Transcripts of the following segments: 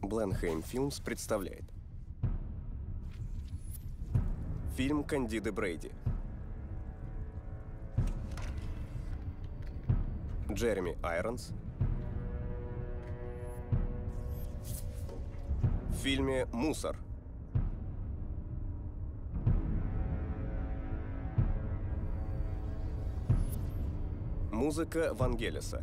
Blenheim Films представляет фильм Кандиды Брейди. Джереми Айронс в фильме «Мусор». Музыка Вангелиса.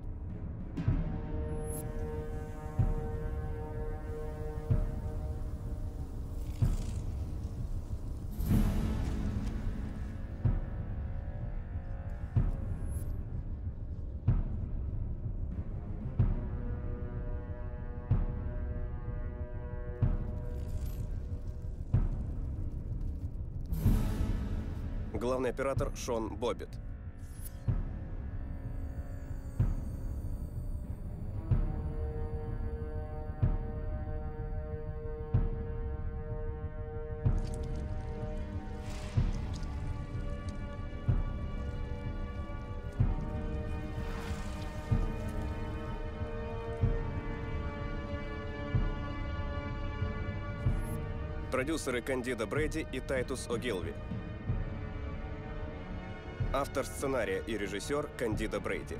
Главный оператор Шон Боббит. Продюсеры Кандида Брейди и Тайтус О'Гилви. Автор сценария и режиссер Кандида Брейди.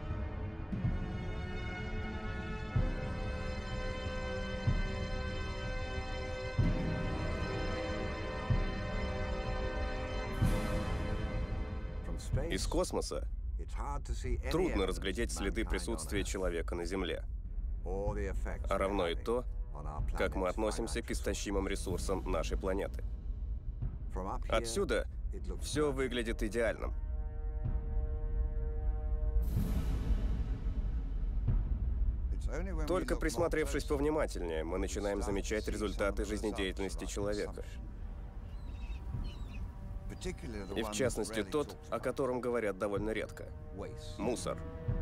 Из космоса трудно разглядеть следы присутствия человека на Земле, а равно и то, как мы относимся к истощимым ресурсам нашей планеты. Отсюда все выглядит идеальным. Только присмотревшись повнимательнее, мы начинаем замечать результаты жизнедеятельности человека. И в частности тот, о котором говорят довольно редко – мусор.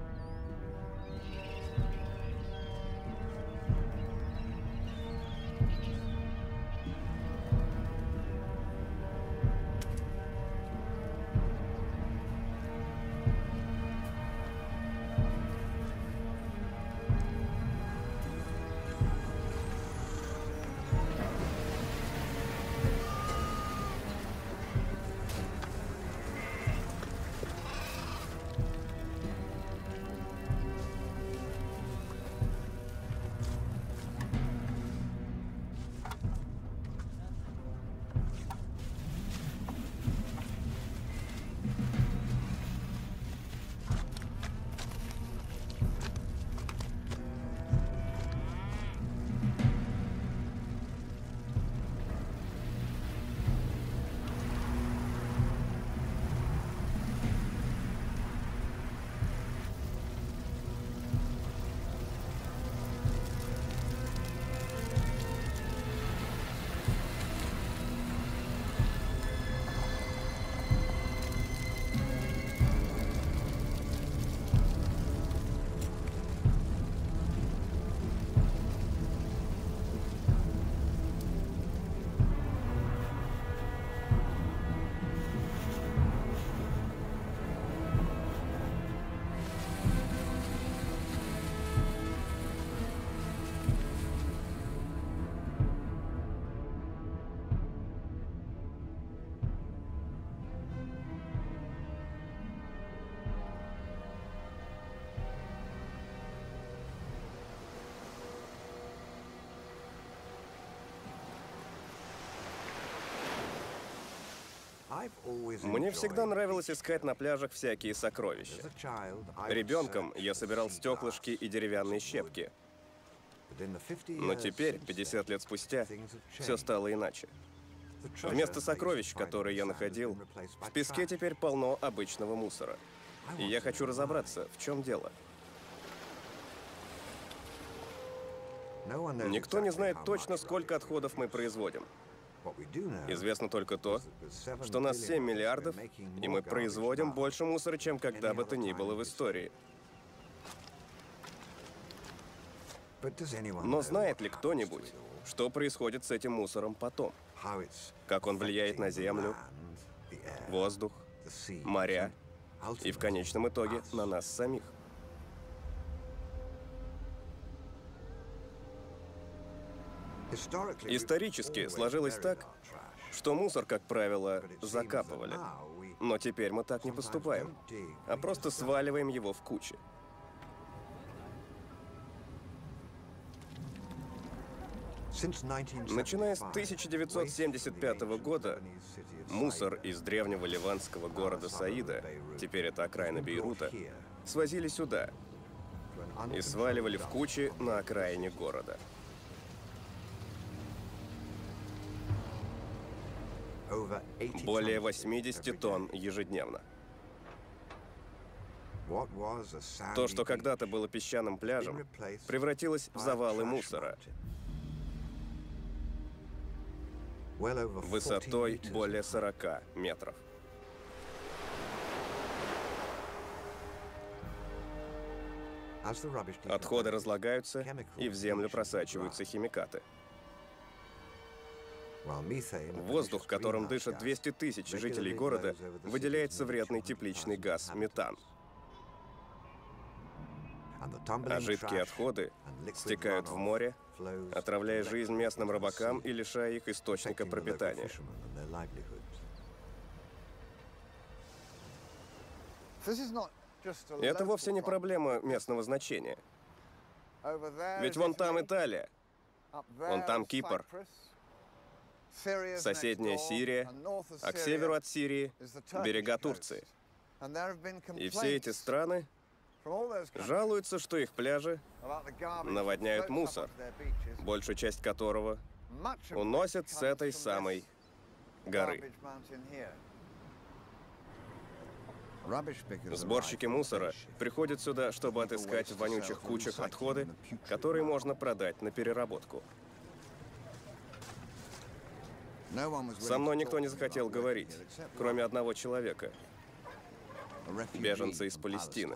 Мне всегда нравилось искать на пляжах всякие сокровища. Ребенком я собирал стеклышки и деревянные щепки. Но теперь, 50 лет спустя, все стало иначе. Вместо сокровищ, которые я находил, в песке теперь полно обычного мусора. И я хочу разобраться, в чем дело. Никто не знает точно, сколько отходов мы производим. Известно только то, что нас 7 миллиардов, и мы производим больше мусора, чем когда бы то ни было в истории. Но знает ли кто-нибудь, что происходит с этим мусором потом? Как он влияет на землю, воздух, моря и в конечном итоге на нас самих? Исторически сложилось так, что мусор, как правило, закапывали. Но теперь мы так не поступаем, а просто сваливаем его в кучи. Начиная с 1975 года, мусор из древнего ливанского города Саида, теперь это окраина Бейрута, свозили сюда и сваливали в кучи на окраине города. Более 80 тонн ежедневно. То, что когда-то было песчаным пляжем, превратилось в завалы мусора. Высотой более 40 метров. Отходы разлагаются, и в землю просачиваются химикаты. Воздух, которым дышат 200 тысяч жителей города, выделяется вредный тепличный газ метан. А жидкие отходы стекают в море, отравляя жизнь местным рыбакам и лишая их источника пропитания. Это вовсе не проблема местного значения. Ведь вон там Италия, вон там Кипр, соседняя Сирия, а к северу от Сирии — берега Турции. И все эти страны жалуются, что их пляжи наводняют мусор, большую часть которого уносят с этой самой горы. Сборщики мусора приходят сюда, чтобы отыскать в вонючих кучах отходы, которые можно продать на переработку. Со мной никто не захотел говорить, кроме одного человека, беженца из Палестины.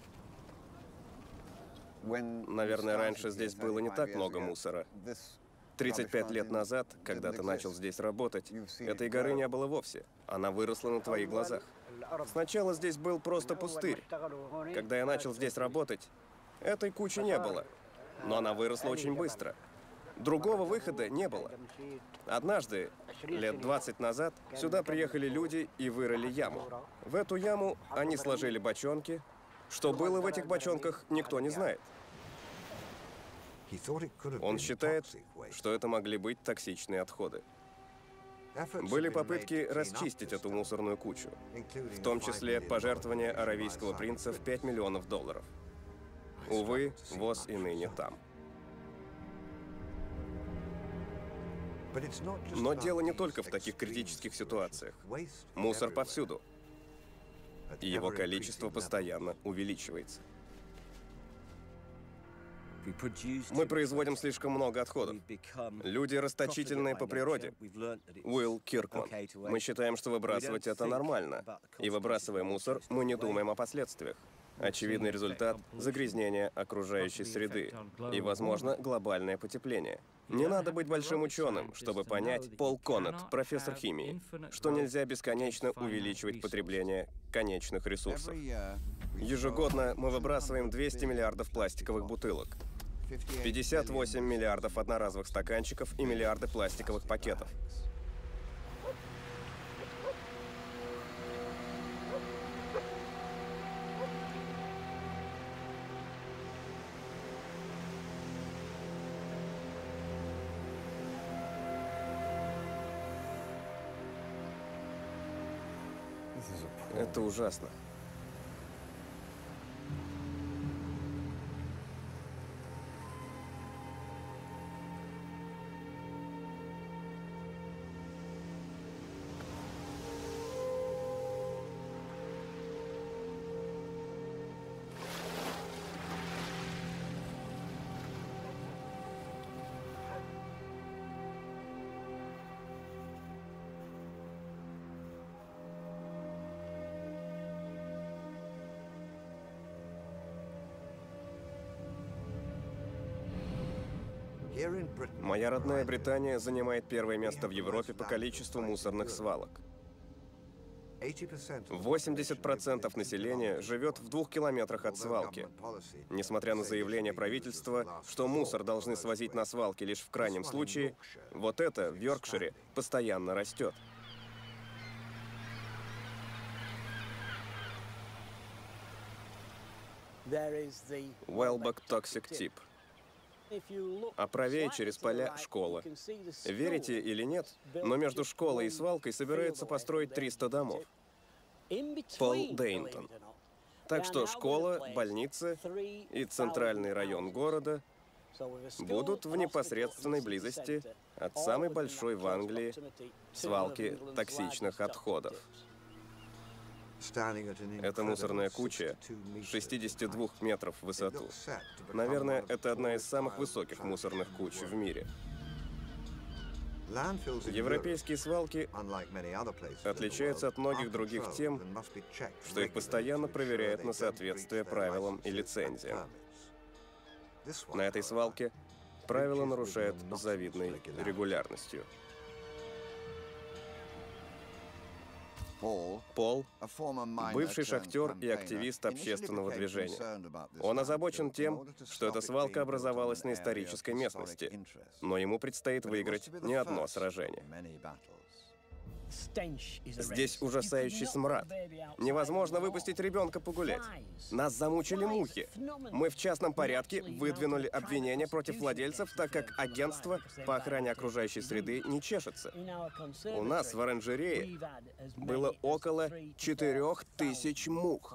Наверное, раньше здесь было не так много мусора. 35 лет назад, когда ты начал здесь работать, этой горы не было вовсе. Она выросла на твоих глазах. Сначала здесь был просто пустырь. Когда я начал здесь работать, этой кучи не было. Но она выросла очень быстро. Другого выхода не было. Однажды, лет 20 назад, сюда приехали люди и вырыли яму. В эту яму они сложили бочонки. Что было в этих бочонках, никто не знает. Он считает, что это могли быть токсичные отходы. Были попытки расчистить эту мусорную кучу, в том числе пожертвования аравийского принца в $5 миллионов. Увы, ВОЗ и ныне там. Но дело не только в таких критических ситуациях. Мусор повсюду. И его количество постоянно увеличивается. Мы производим слишком много отходов. Люди расточительные по природе. Уилл Киркман. Мы считаем, что выбрасывать это нормально. И выбрасывая мусор, мы не думаем о последствиях. Очевидный результат — загрязнение окружающей среды и, возможно, глобальное потепление. Не надо быть большим ученым, чтобы понять, Пол Коннетт, профессор химии, что нельзя бесконечно увеличивать потребление конечных ресурсов. Ежегодно мы выбрасываем 200 миллиардов пластиковых бутылок, 58 миллиардов одноразовых стаканчиков и миллиарды пластиковых пакетов. Это ужасно. Моя родная Британия занимает первое место в Европе по количеству мусорных свалок. 80% населения живет в 2 километрах от свалки. Несмотря на заявление правительства, что мусор должны свозить на свалки лишь в крайнем случае, вот это в Йоркшире постоянно растет. Welbeck Toxic Tip. А правее через поля — школа. Верите или нет, но между школой и свалкой собираются построить 300 домов. Пол Дейнтон. Так что школа, больница и центральный район города будут в непосредственной близости от самой большой в Англии свалки токсичных отходов. Это мусорная куча 62 метров в высоту. Наверное, это одна из самых высоких мусорных куч в мире. Европейские свалки отличаются от многих других тем, что их постоянно проверяют на соответствие правилам и лицензиям. На этой свалке правила нарушают с завидной регулярностью. Пол — бывший шахтер и активист общественного движения. Он озабочен тем, что эта свалка образовалась на исторической местности, но ему предстоит выиграть не одно сражение. Здесь ужасающий смрад. Невозможно выпустить ребенка погулять. Нас замучили мухи. Мы в частном порядке выдвинули обвинения против владельцев, так как агентство по охране окружающей среды не чешется. У нас в оранжерее было около 4000 мух.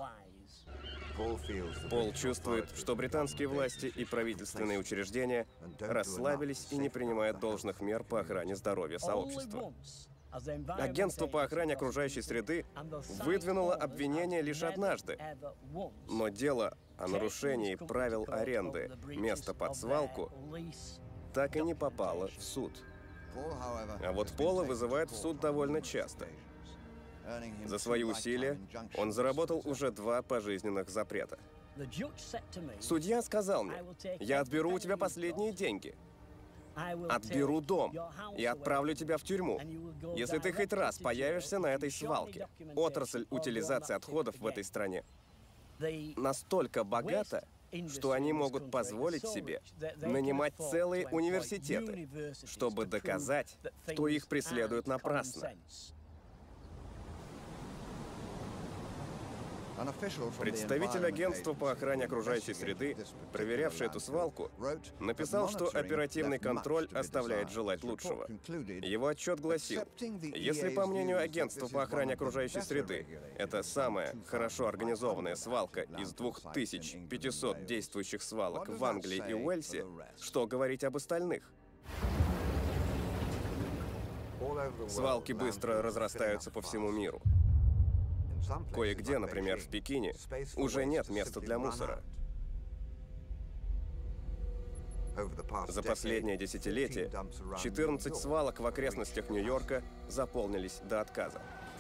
Пол чувствует, что британские власти и правительственные учреждения расслабились и не принимают должных мер по охране здоровья сообщества. Агентство по охране окружающей среды выдвинуло обвинение лишь однажды, но дело о нарушении правил аренды места под свалку так и не попало в суд. А вот Пола вызывают в суд довольно часто. За свои усилия он заработал уже 2 пожизненных запрета. Судья сказал мне: «Я отберу у тебя последние деньги. Отберу дом и отправлю тебя в тюрьму, если ты хоть раз появишься на этой свалке». Отрасль утилизации отходов в этой стране настолько богата, что они могут позволить себе нанимать целые университеты, чтобы доказать, что их преследуют напрасно. Представитель агентства по охране окружающей среды, проверявший эту свалку, написал, что оперативный контроль оставляет желать лучшего. Его отчет гласил: если, по мнению агентства по охране окружающей среды, это самая хорошо организованная свалка из 2500 действующих свалок в Англии и Уэльсе, что говорить об остальных? Свалки быстро разрастаются по всему миру. Кое-где, например, в Пекине, уже нет места для мусора. За последнее десятилетие 14 свалок в окрестностях Нью-Йорка заполнились до отказа.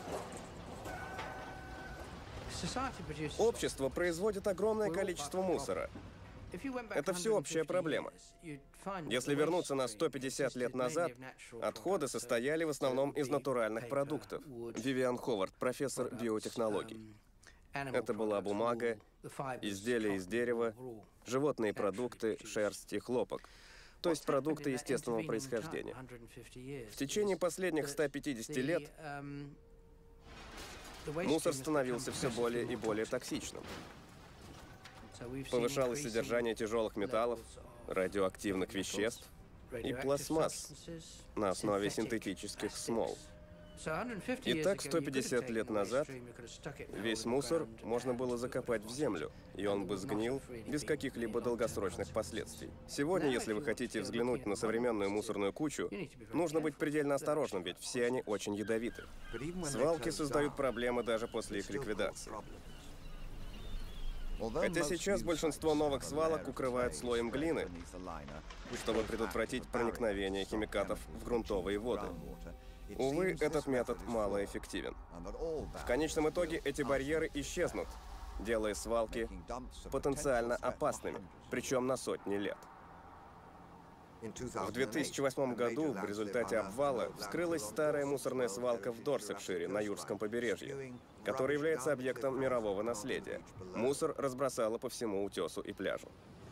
Общество производит огромное количество мусора. Это всеобщая проблема. Если вернуться на 150 лет назад, отходы состояли в основном из натуральных продуктов. Вивиан Ховард, профессор биотехнологий. Это была бумага, изделия из дерева, животные продукты, шерсть и хлопок. То есть продукты естественного происхождения. В течение последних 150 лет мусор становился все более и более токсичным. Повышалось содержание тяжелых металлов, радиоактивных веществ и пластмасс на основе синтетических смол. Итак, 150 лет назад весь мусор можно было закопать в землю, и он бы сгнил без каких-либо долгосрочных последствий. Сегодня, если вы хотите взглянуть на современную мусорную кучу, нужно быть предельно осторожным, ведь все они очень ядовиты. Свалки создают проблемы даже после их ликвидации. Хотя сейчас большинство новых свалок укрывают слоем глины, чтобы предотвратить проникновение химикатов в грунтовые воды. Увы, этот метод малоэффективен. В конечном итоге эти барьеры исчезнут, делая свалки потенциально опасными, причем на сотни лет. В 2008 году в результате обвала вскрылась старая мусорная свалка в Дорсетшире на Юрском побережье, которая является объектом мирового наследия. Мусор разбросало по всему утесу и пляжу.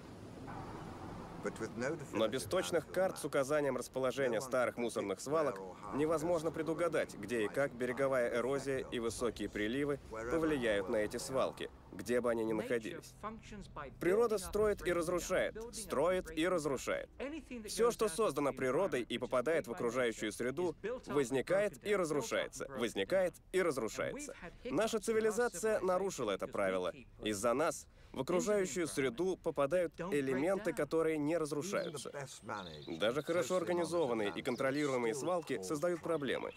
Но без точных карт с указанием расположения старых мусорных свалок невозможно предугадать, где и как береговая эрозия и высокие приливы повлияют на эти свалки, где бы они ни находились. Природа строит и разрушает, строит и разрушает. Все, что создано природой и попадает в окружающую среду, возникает и разрушается, возникает и разрушается. Наша цивилизация нарушила это правило. Из-за нас в окружающую среду попадают элементы, которые не разрушаются. Даже хорошо организованные и контролируемые свалки создают проблемы.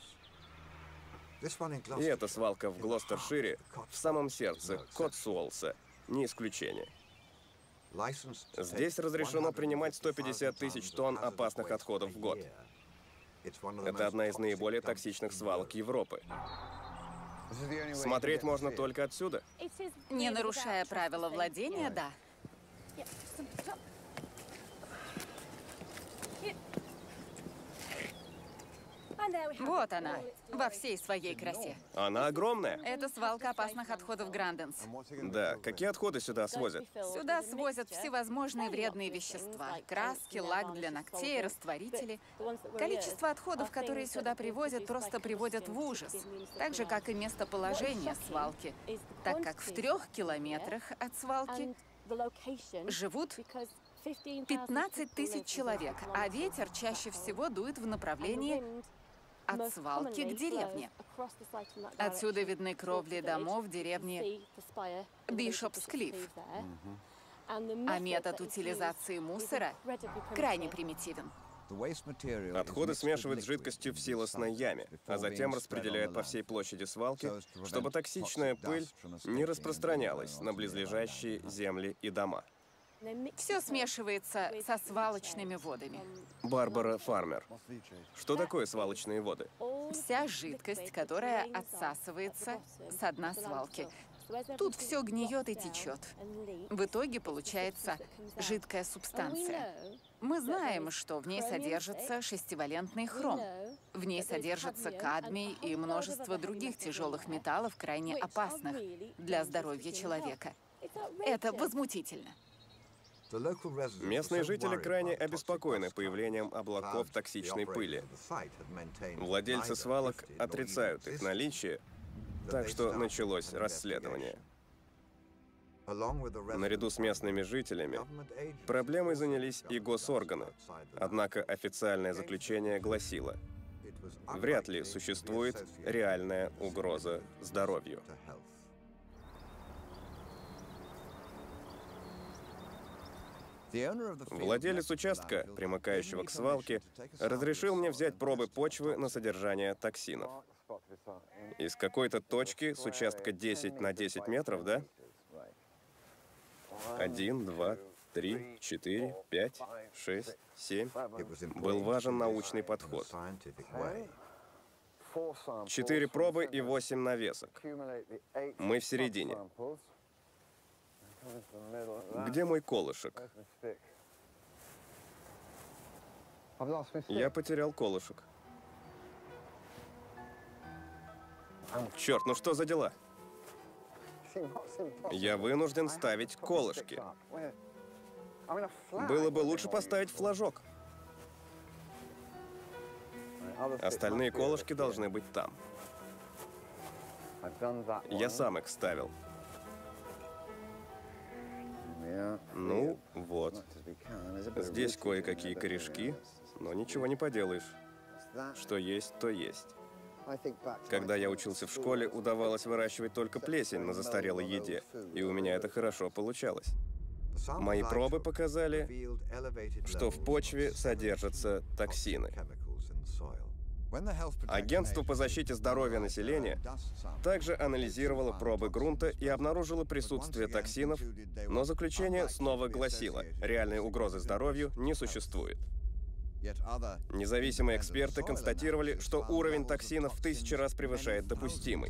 И эта свалка в Глостершире, в самом сердце Котсуолса, не исключение. Здесь разрешено принимать 150 тысяч тонн опасных отходов в год. Это одна из наиболее токсичных свалок Европы. Смотреть можно только отсюда. Не нарушая правила владения, да. Вот она, во всей своей красе. Она огромная. Это свалка опасных отходов Гранденс. Да, какие отходы сюда свозят? Сюда свозят всевозможные вредные вещества. Краски, лак для ногтей, растворители. Количество отходов, которые сюда привозят, просто приводят в ужас. Так же, как и местоположение свалки. Так как в 3 километрах от свалки живут 15 тысяч человек, а ветер чаще всего дует в направлении от свалки к деревне. Отсюда видны кровли домов деревни Бишопс-Клифф. А метод утилизации мусора крайне примитивен. Отходы смешивают с жидкостью в силосной яме, а затем распределяют по всей площади свалки, чтобы токсичная пыль не распространялась на близлежащие земли и дома. Все смешивается со свалочными водами. Барбара Фармер. Что такое свалочные воды? Вся жидкость, которая отсасывается с дна свалки. Тут все гниет и течет. В итоге получается жидкая субстанция. Мы знаем, что в ней содержится шестивалентный хром. В ней содержится кадмий и множество других тяжелых металлов, крайне опасных для здоровья человека. Это возмутительно. Местные жители крайне обеспокоены появлением облаков токсичной пыли. Владельцы свалок отрицают их наличие, так что началось расследование. Наряду с местными жителями проблемой занялись и госорганы. Однако официальное заключение гласило: вряд ли существует реальная угроза здоровью. Владелец участка, примыкающего к свалке, разрешил мне взять пробы почвы на содержание токсинов. Из какой-то точки с участка 10 на 10 метров, да? 1, 2, 3, 4, 5, 6, 7. Был важен научный подход. 4 пробы и 8 навесок. Мы в середине. Где мой колышек? Я потерял колышек. Черт, ну что за дела? Я вынужден ставить колышки. Было бы лучше поставить флажок. Остальные колышки должны быть там. Я сам их ставил. Ну, вот. Здесь кое-какие корешки, но ничего не поделаешь. Что есть, то есть. Когда я учился в школе, удавалось выращивать только плесень на застарелой еде, и у меня это хорошо получалось. Мои пробы показали, что в почве содержатся токсины. Агентство по защите здоровья населения также анализировало пробы грунта и обнаружило присутствие токсинов, но заключение снова гласило: реальной угрозы здоровью не существует. Независимые эксперты констатировали, что уровень токсинов в 1000 раз превышает допустимый.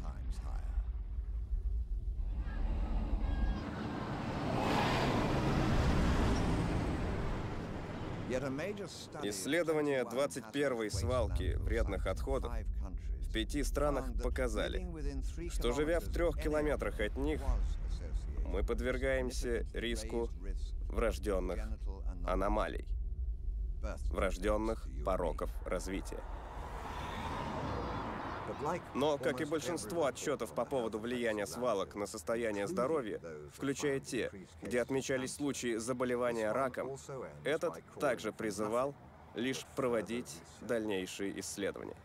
Исследования 21-й свалки вредных отходов в 5 странах показали, что, живя в 3 километрах от них, мы подвергаемся риску врожденных аномалий, врожденных пороков развития. Но, как и большинство отчетов по поводу влияния свалок на состояние здоровья, включая те, где отмечались случаи заболевания раком, этот также призывал лишь проводить дальнейшие исследования.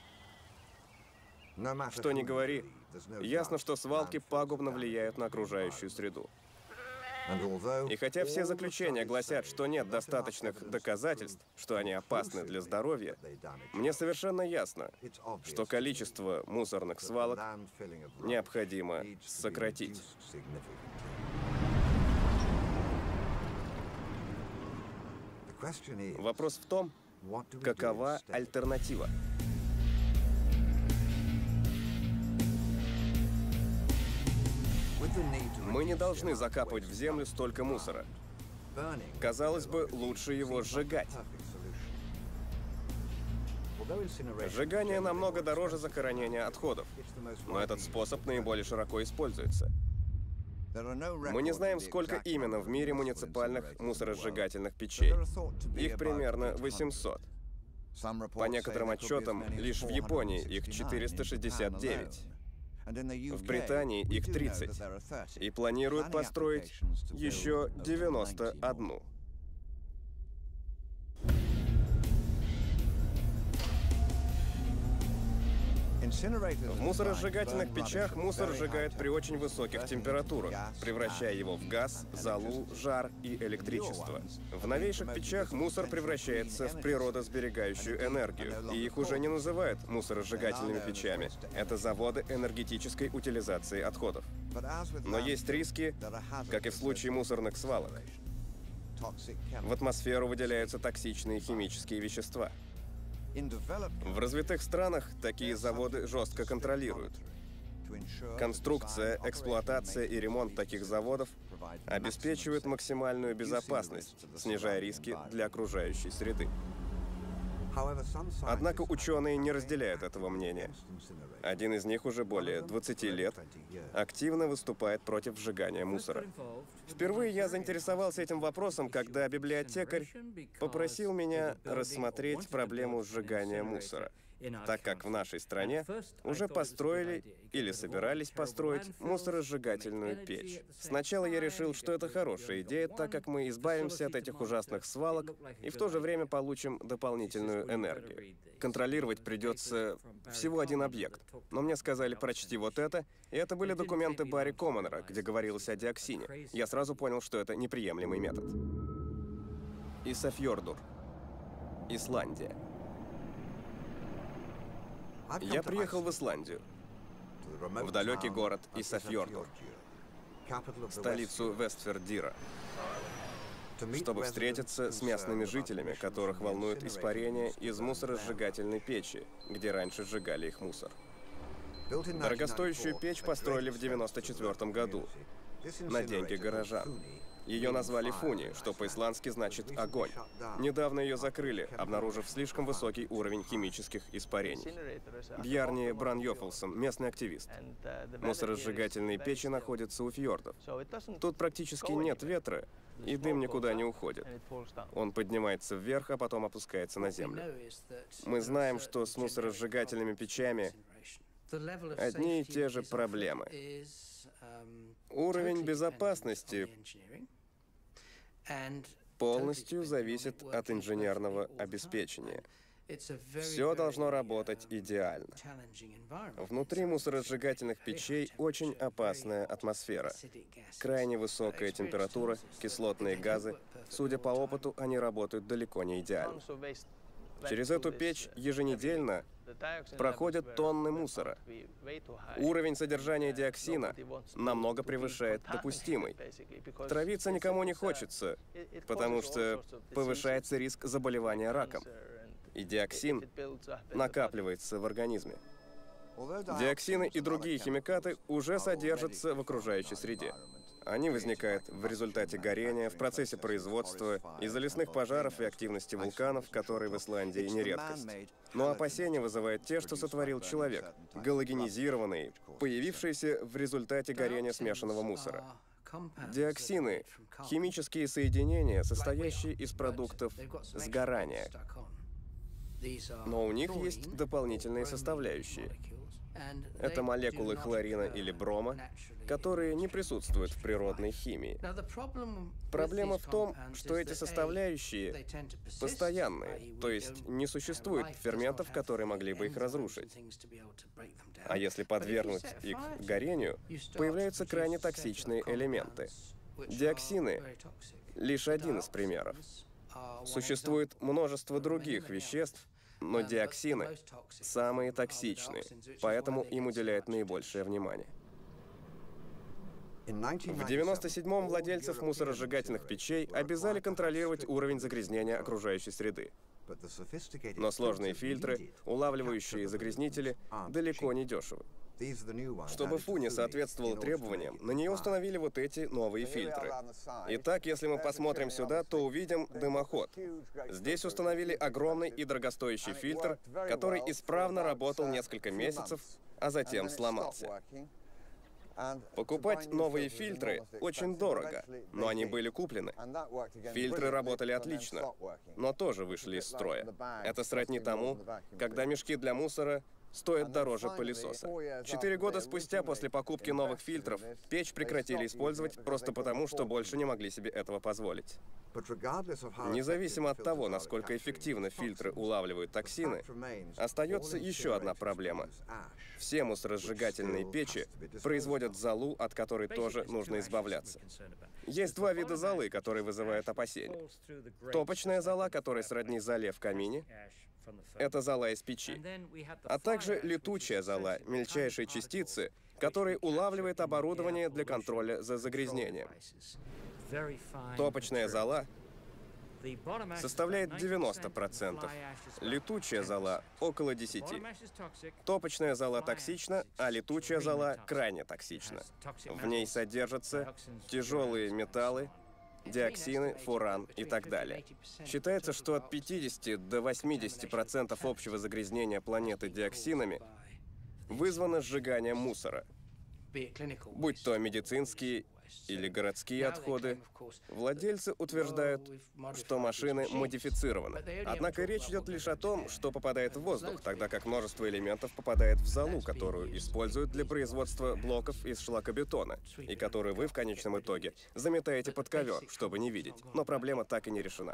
Что ни говори, ясно, что свалки пагубно влияют на окружающую среду. И хотя все заключения гласят, что нет достаточных доказательств, что они опасны для здоровья, мне совершенно ясно, что количество мусорных свалок необходимо сократить. Вопрос в том, какова альтернатива? Мы не должны закапывать в землю столько мусора. Казалось бы, лучше его сжигать. Сжигание намного дороже захоронения отходов, но этот способ наиболее широко используется. Мы не знаем, сколько именно в мире муниципальных мусоросжигательных печей. Их примерно 800. По некоторым отчетам, лишь в Японии их 469. В Британии их 30. И планируют построить еще 91. В мусоросжигательных печах мусор сжигают при очень высоких температурах, превращая его в газ, золу, жар и электричество. В новейших печах мусор превращается в природосберегающую энергию, и их уже не называют мусоросжигательными печами. Это заводы энергетической утилизации отходов. Но есть риски, как и в случае мусорных свалок. В атмосферу выделяются токсичные химические вещества. В развитых странах такие заводы жестко контролируют. Конструкция, эксплуатация и ремонт таких заводов обеспечивают максимальную безопасность, снижая риски для окружающей среды. Однако ученые не разделяют этого мнения. Один из них уже более 20 лет активно выступает против сжигания мусора. Впервые я заинтересовался этим вопросом, когда библиотекарь попросил меня рассмотреть проблему сжигания мусора, так как в нашей стране уже построили или собирались построить мусоросжигательную печь. Сначала я решил, что это хорошая идея, так как мы избавимся от этих ужасных свалок и в то же время получим дополнительную энергию. Контролировать придется всего один объект. Но мне сказали, прочти вот это, и это были документы Барри Коммонера, где говорилось о диоксине. Я сразу понял, что это неприемлемый метод. Исафьордур, Исландия. Я приехал в Исландию, в далекий город Исафьордур, столицу Вестфирдира, чтобы встретиться с местными жителями, которых волнует испарение из мусоросжигательной печи, где раньше сжигали их мусор. Дорогостоящую печь построили в 1994 году на деньги горожан. Ее назвали Фуни, что по-исландски значит «огонь». Недавно ее закрыли, обнаружив слишком высокий уровень химических испарений. Бjarni Brynjolfsson, местный активист. Мусоросжигательные печи находятся у фьордов. Тут практически нет ветра, и дым никуда не уходит. Он поднимается вверх, а потом опускается на землю. Мы знаем, что с мусоросжигательными печами одни и те же проблемы. Уровень безопасности полностью зависит от инженерного обеспечения. Все должно работать идеально. Внутри мусоросжигательных печей очень опасная атмосфера. Крайне высокая температура, кислотные газы. Судя по опыту, они работают далеко не идеально. Через эту печь еженедельно проходят тонны мусора. Уровень содержания диоксина намного превышает допустимый. Травиться никому не хочется, потому что повышается риск заболевания раком. И диоксин накапливается в организме. Диоксины и другие химикаты уже содержатся в окружающей среде. Они возникают в результате горения, в процессе производства, из-за лесных пожаров и активности вулканов, которые в Исландии не редкость. Но опасения вызывают те, что сотворил человек, галогенизированные, появившиеся в результате горения смешанного мусора. Диоксины — химические соединения, состоящие из продуктов сгорания. Но у них есть дополнительные составляющие. Это молекулы хлорина или брома, которые не присутствуют в природной химии. Проблема в том, что эти составляющие постоянные, то есть не существует ферментов, которые могли бы их разрушить. А если подвергнуть их горению, появляются крайне токсичные элементы. Диоксины — лишь один из примеров. Существует множество других веществ, но диоксины самые токсичные, поэтому им уделяют наибольшее внимание. В 1997-м владельцев мусоросжигательных печей обязали контролировать уровень загрязнения окружающей среды. Но сложные фильтры, улавливающие загрязнители, далеко не дешевы. Чтобы ФУ не соответствовала требованиям, на нее установили вот эти новые фильтры. Итак, если мы посмотрим сюда, то увидим дымоход. Здесь установили огромный и дорогостоящий фильтр, который исправно работал несколько месяцев, а затем сломался. Покупать новые фильтры очень дорого, но они были куплены. Фильтры работали отлично, но тоже вышли из строя. Это сродни тому, когда мешки для мусора стоят дороже пылесоса. 4 года спустя после покупки новых фильтров печь прекратили использовать просто потому, что больше не могли себе этого позволить. Независимо от того, насколько эффективно фильтры улавливают токсины, остается еще одна проблема. Все мусоросжигательные печи производят золу, от которой тоже нужно избавляться. Есть два вида золы, которые вызывают опасения. Топочная зола, которая сродни золе в камине, это зола из печи. А также летучая зола, мельчайшие частицы, которые улавливает оборудование для контроля за загрязнением. Топочная зола составляет 90%, летучая зола — около 10%. Топочная зола токсична, а летучая зола крайне токсична. В ней содержатся тяжелые металлы, диоксины, фуран и так далее. Считается, что от 50 до 80% общего загрязнения планеты диоксинами вызвано сжиганием мусора. Будь то медицинские или городские отходы, владельцы утверждают, что машины модифицированы. Однако речь идет лишь о том, что попадает в воздух, тогда как множество элементов попадает в золу, которую используют для производства блоков из шлакобетона, и которую вы в конечном итоге заметаете под ковер, чтобы не видеть. Но проблема так и не решена.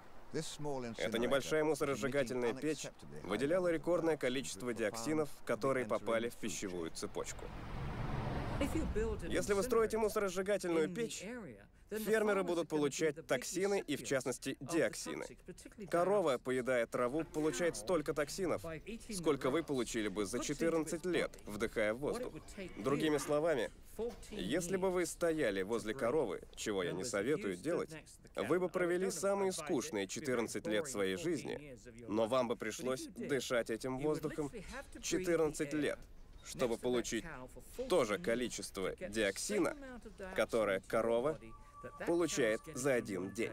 Эта небольшая мусоросжигательная печь выделяла рекордное количество диоксинов, которые попали в пищевую цепочку. Если вы строите мусоросжигательную печь, фермеры будут получать токсины и, в частности, диоксины. Корова, поедая траву, получает столько токсинов, сколько вы получили бы за 14 лет, вдыхая воздух. Другими словами, если бы вы стояли возле коровы, чего я не советую делать, вы бы провели самые скучные 14 лет своей жизни, но вам бы пришлось дышать этим воздухом 14 лет, чтобы получить то же количество диоксина, которое корова получает за один день.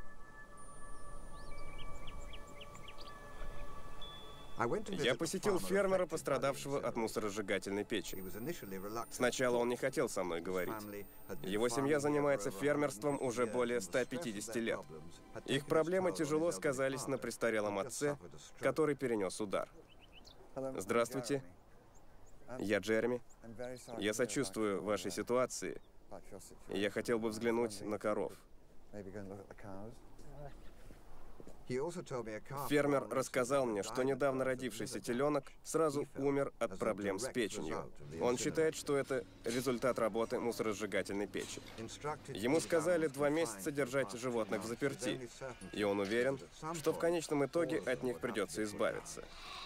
Я посетил фермера, пострадавшего от мусоросжигательной печи. Сначала он не хотел со мной говорить. Его семья занимается фермерством уже более 150 лет. Их проблемы тяжело сказались на престарелом отце, который перенес удар. Здравствуйте. Я Джереми. Я сочувствую вашей ситуации. И я хотел бы взглянуть на коров. Фермер рассказал мне, что недавно родившийся теленок сразу умер от проблем с печенью. Он считает, что это результат работы мусоросжигательной печи. Ему сказали 2 месяца держать животных взаперти, и он уверен, что в конечном итоге от них придется избавиться.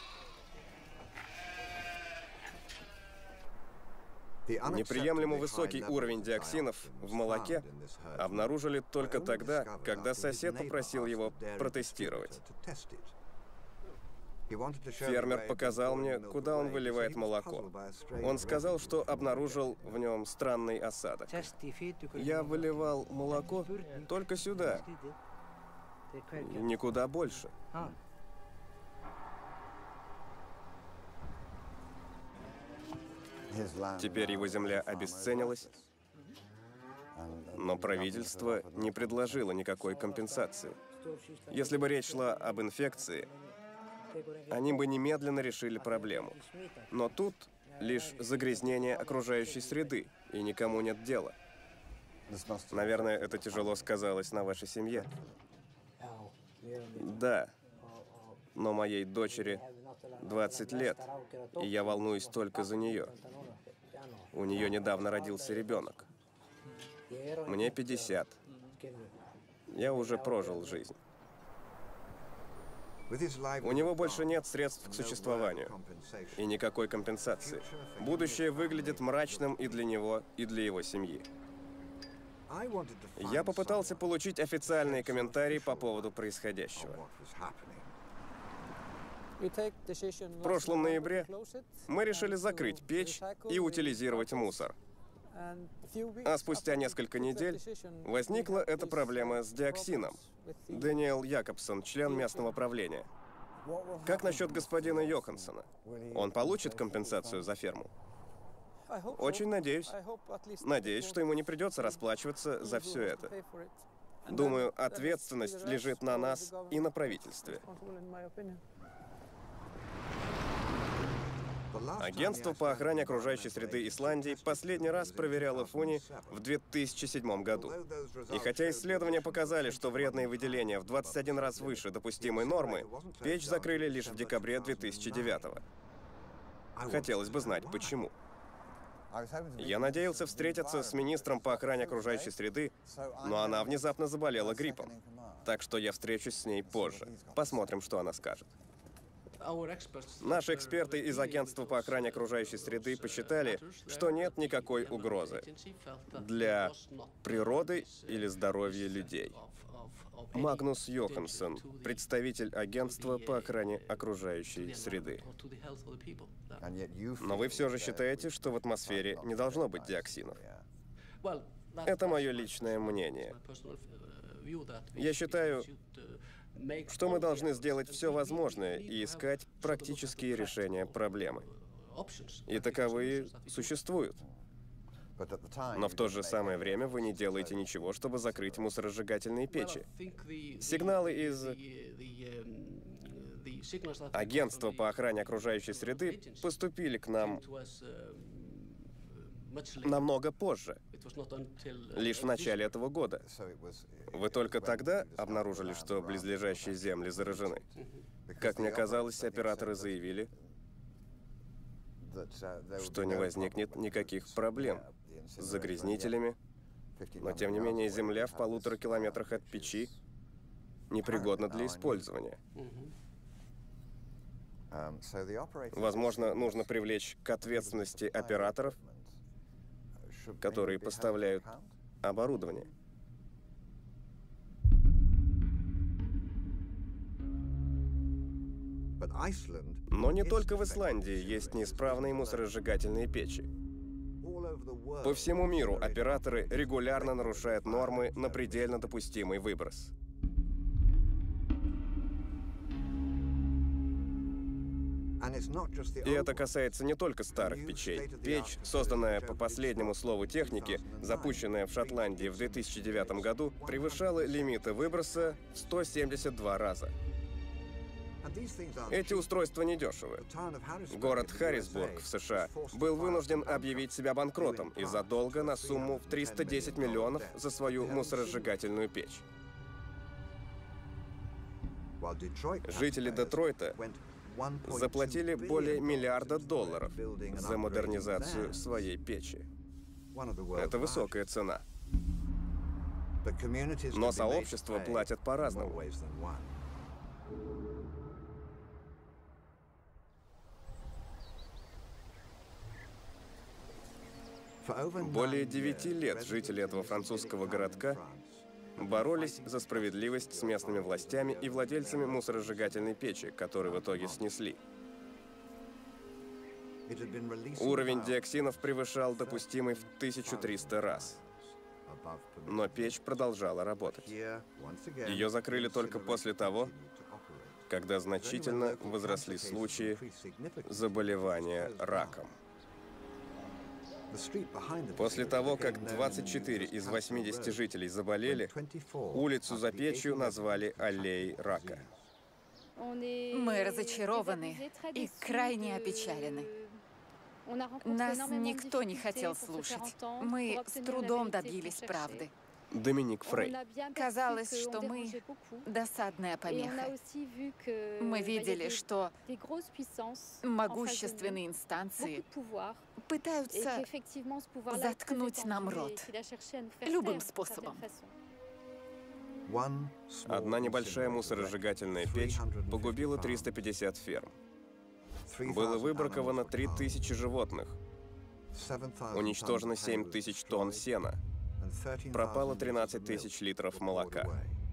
Неприемлемо высокий уровень диоксинов в молоке обнаружили только тогда, когда сосед попросил его протестировать. Фермер показал мне, куда он выливает молоко. Он сказал, что обнаружил в нем странный осадок. Я выливал молоко только сюда, и никуда больше. Теперь его земля обесценилась, но правительство не предложило никакой компенсации. Если бы речь шла об инфекции, они бы немедленно решили проблему. Но тут лишь загрязнение окружающей среды, и никому нет дела. Наверное, это тяжело сказалось на вашей семье. Да, но моей дочери 20 лет, и я волнуюсь только за нее. У нее недавно родился ребенок. Мне 50. Я уже прожил жизнь. У него больше нет средств к существованию и никакой компенсации. Будущее выглядит мрачным и для него, и для его семьи. Я попытался получить официальные комментарии по поводу происходящего. В прошлом ноябре мы решили закрыть печь и утилизировать мусор. А спустя несколько недель возникла эта проблема с диоксином. Дэниел Якобсон, член местного правления. Как насчет господина Йоханссона? Он получит компенсацию за ферму? Очень надеюсь. Надеюсь, что ему не придется расплачиваться за все это. Думаю, ответственность лежит на нас и на правительстве. Агентство по охране окружающей среды Исландии последний раз проверяло Фуни в 2007 году. И хотя исследования показали, что вредные выделения в 21 раз выше допустимой нормы, печь закрыли лишь в декабре 2009 года. Хотелось бы знать, почему. Я надеялся встретиться с министром по охране окружающей среды, но она внезапно заболела гриппом. Так что я встречусь с ней позже. Посмотрим, что она скажет. Наши эксперты из агентства по охране окружающей среды посчитали, что нет никакой угрозы для природы или здоровья людей. Магнус Йоханссон, представитель агентства по охране окружающей среды. Но вы все же считаете, что в атмосфере не должно быть диоксинов? Это мое личное мнение. Я считаю, что мы должны сделать все возможное и искать практические решения проблемы. И таковые существуют. Но в то же самое время вы не делаете ничего, чтобы закрыть мусоросжигательные печи. Сигналы из агентства по охране окружающей среды поступили к нам намного позже, лишь в начале этого года. Вы только тогда обнаружили, что близлежащие земли заражены? Как мне казалось, операторы заявили, что не возникнет никаких проблем с загрязнителями, но тем не менее земля в 1,5 километрах от печи непригодна для использования. Возможно, нужно привлечь к ответственности операторов, которые поставляют оборудование. Но не только в Исландии есть неисправные мусоросжигательные печи. По всему миру операторы регулярно нарушают нормы на предельно допустимый выброс. И это касается не только старых печей. Печь, созданная по последнему слову техники, запущенная в Шотландии в 2009 году, превышала лимиты выброса в 172 раза. Эти устройства недешевы. Город Харрисбург в США был вынужден объявить себя банкротом из-за долга на сумму в 310 миллионов за свою мусоросжигательную печь. Жители Детройта заплатили более $1 миллиарда за модернизацию своей печи. Это высокая цена. Но сообщества платят по-разному. Более 9 лет жители этого французского городка боролись за справедливость с местными властями и владельцами мусоросжигательной печи, которые в итоге снесли. Уровень диоксинов превышал допустимый в 1300 раз. Но печь продолжала работать. Ее закрыли только после того, когда значительно возросли случаи заболевания раком. После того, как 24 из 80 жителей заболели, улицу за печью назвали Аллеей рака. Мы разочарованы и крайне опечалены. Нас никто не хотел слушать. Мы с трудом добились правды. Доминик Фрей. Казалось, что мы досадная помеха. Мы видели, что могущественные инстанции пытаются заткнуть нам рот любым способом. Одна небольшая мусоросжигательная печь погубила 350 ферм. Было выбраковано 3000 животных. Уничтожено 7000 тонн сена. Пропало 13 тысяч литров молока.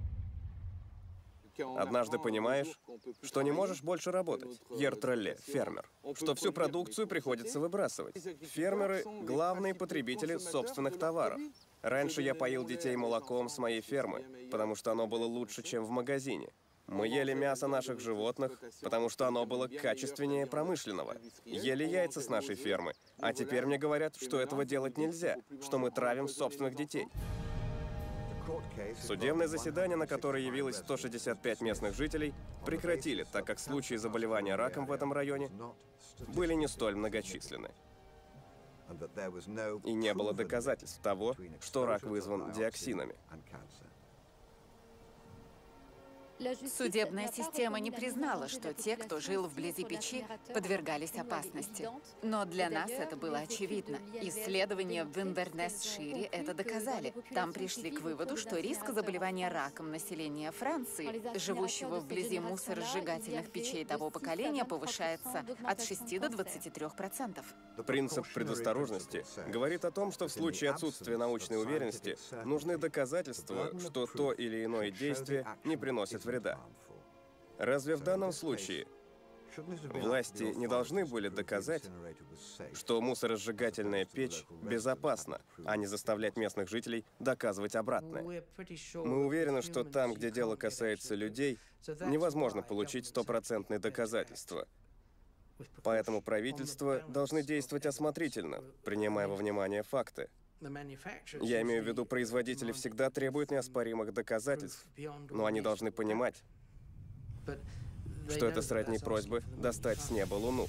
Однажды понимаешь, что не можешь больше работать. Пьер Тролле, фермер. Что всю продукцию приходится выбрасывать. Фермеры — главные потребители собственных товаров. Раньше я поил детей молоком с моей фермы, потому что оно было лучше, чем в магазине. Мы ели мясо наших животных, потому что оно было качественнее промышленного. Ели яйца с нашей фермы, а теперь мне говорят, что этого делать нельзя, что мы травим собственных детей. Судебное заседание, на которое явилось 165 местных жителей, прекратили, так как случаи заболевания раком в этом районе были не столь многочисленны. И не было доказательств того, что рак вызван диоксинами. Судебная система не признала, что те, кто жил вблизи печи, подвергались опасности. Но для нас это было очевидно. Исследования в Инвернесшире это доказали. Там пришли к выводу, что риск заболевания раком населения Франции, живущего вблизи мусоросжигательных печей того поколения, повышается от 6 до 23%. Принцип предосторожности говорит о том, что в случае отсутствия научной уверенности нужны доказательства, что то или иное действие не приносит вреда. Разве в данном случае власти не должны были доказать, что мусоросжигательная печь безопасна, а не заставлять местных жителей доказывать обратное? Мы уверены, что там, где дело касается людей, невозможно получить стопроцентные доказательства. Поэтому правительства должны действовать осмотрительно, принимая во внимание факты. Я имею в виду, производители всегда требуют неоспоримых доказательств, но они должны понимать, что это сродни просьбы достать с неба Луну.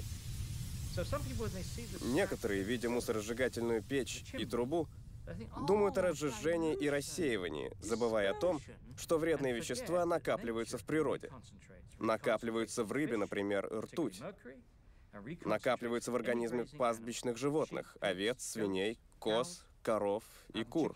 Некоторые, видя мусоросжигательную печь и трубу, думают о разжижении и рассеивании, забывая о том, что вредные вещества накапливаются в природе. Накапливаются в рыбе, например, ртуть. Накапливаются в организме пастбищных животных – овец, свиней, коз, коров и кур.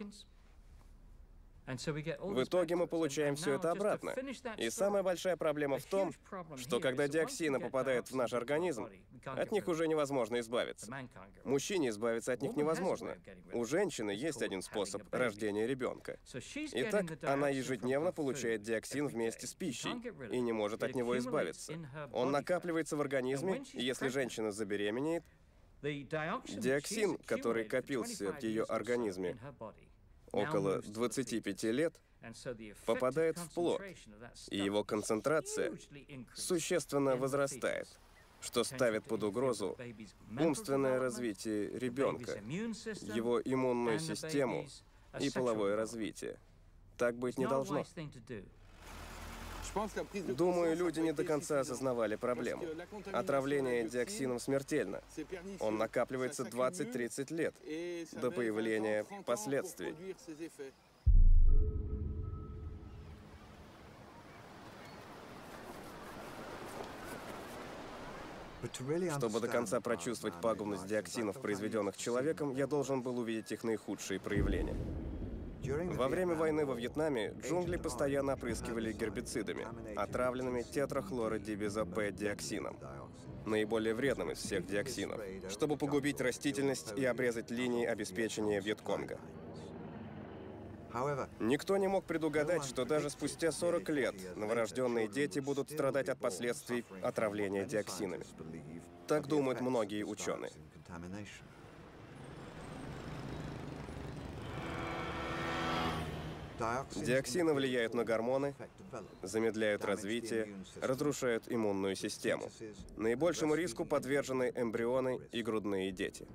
В итоге мы получаем все это обратно. И самая большая проблема в том, что когда диоксины попадают в наш организм, от них уже невозможно избавиться. Мужчине избавиться от них невозможно. У женщины есть один способ — рождение ребенка. Итак, она ежедневно получает диоксин вместе с пищей и не может от него избавиться. Он накапливается в организме, и если женщина забеременеет, диоксин, который копился в ее организме около 25 лет, попадает в плод, и его концентрация существенно возрастает, что ставит под угрозу умственное развитие ребенка, его иммунную систему и половое развитие. Так быть не должно. Думаю, люди не до конца осознавали проблему. Отравление диоксином смертельно. Он накапливается 20-30 лет до появления последствий. Чтобы до конца прочувствовать пагубность диоксинов, произведенных человеком, я должен был увидеть их наихудшие проявления. Во время войны во Вьетнаме джунгли постоянно опрыскивали гербицидами, отравленными тетрахлородибезопэдиоксином, наиболее вредным из всех диоксинов, чтобы погубить растительность и обрезать линии обеспечения Вьетконга. Никто не мог предугадать, что даже спустя 40 лет новорожденные дети будут страдать от последствий отравления диоксинами. Так думают многие ученые. Диоксины влияют на гормоны, замедляют развитие, разрушают иммунную систему. Наибольшему риску подвержены эмбрионы и грудные дети.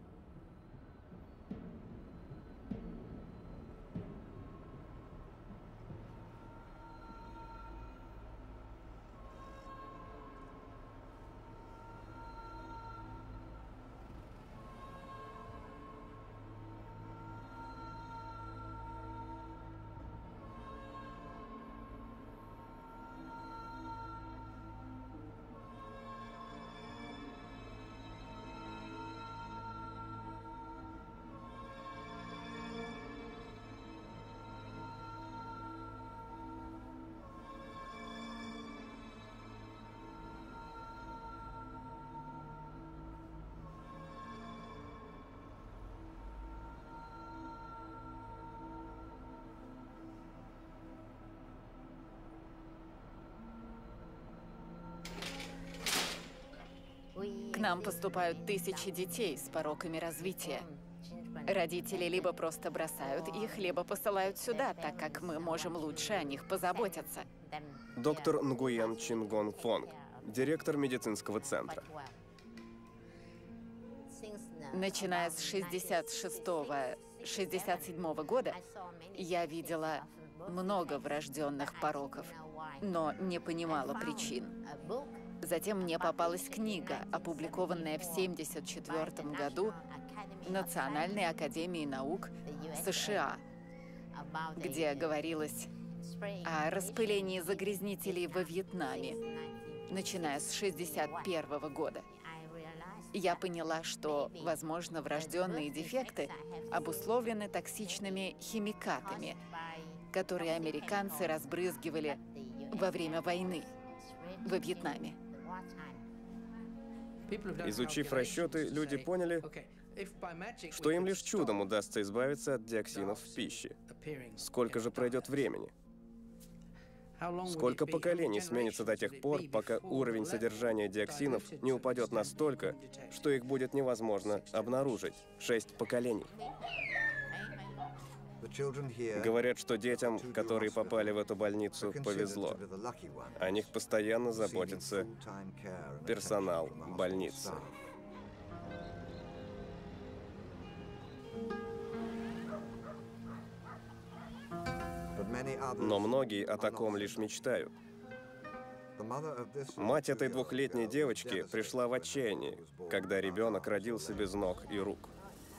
К нам поступают тысячи детей с пороками развития. Родители либо просто бросают их, либо посылают сюда, так как мы можем лучше о них позаботиться. Доктор Нгуен Чингон Фонг, директор медицинского центра. Начиная с 66-67 года я видела много врожденных пороков, но не понимала причин. Затем мне попалась книга, опубликованная в 1974 году Национальной академией наук США, где говорилось о распылении загрязнителей во Вьетнаме, начиная с 1961 года. Я поняла, что, возможно, врожденные дефекты обусловлены токсичными химикатами, которые американцы разбрызгивали во время войны во Вьетнаме. Изучив расчеты, люди поняли, что им лишь чудом удастся избавиться от диоксинов в пище. Сколько же пройдет времени? Сколько поколений сменится до тех пор, пока уровень содержания диоксинов не упадет настолько, что их будет невозможно обнаружить? 6 поколений. Говорят, что детям, которые попали в эту больницу, повезло. О них постоянно заботится персонал больницы. Но многие о таком лишь мечтают. Мать этой двухлетней девочки пришла в отчаяние, когда ребенок родился без ног и рук.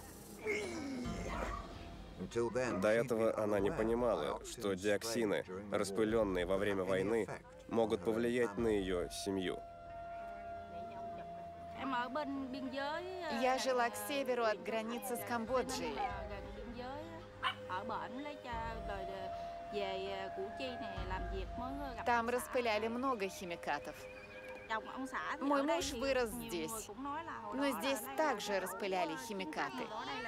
До этого она не понимала, что диоксины, распыленные во время войны, могут повлиять на ее семью. Я жила к северу от границы с Камбоджей. Там распыляли много химикатов. Мой муж вырос здесь, но здесь также распыляли химикаты.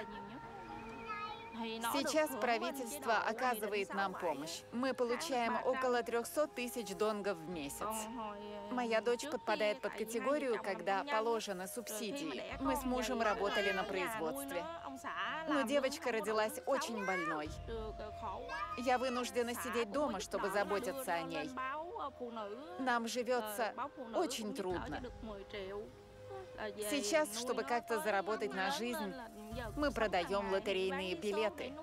Сейчас правительство оказывает нам помощь. Мы получаем около 300 тысяч донгов в месяц. Моя дочь подпадает под категорию, когда положены субсидии. Мы с мужем работали на производстве. Но девочка родилась очень больной. Я вынуждена сидеть дома, чтобы заботиться о ней. Нам живется очень трудно. Сейчас, чтобы как-то заработать на жизнь, мы продаем лотерейные билеты.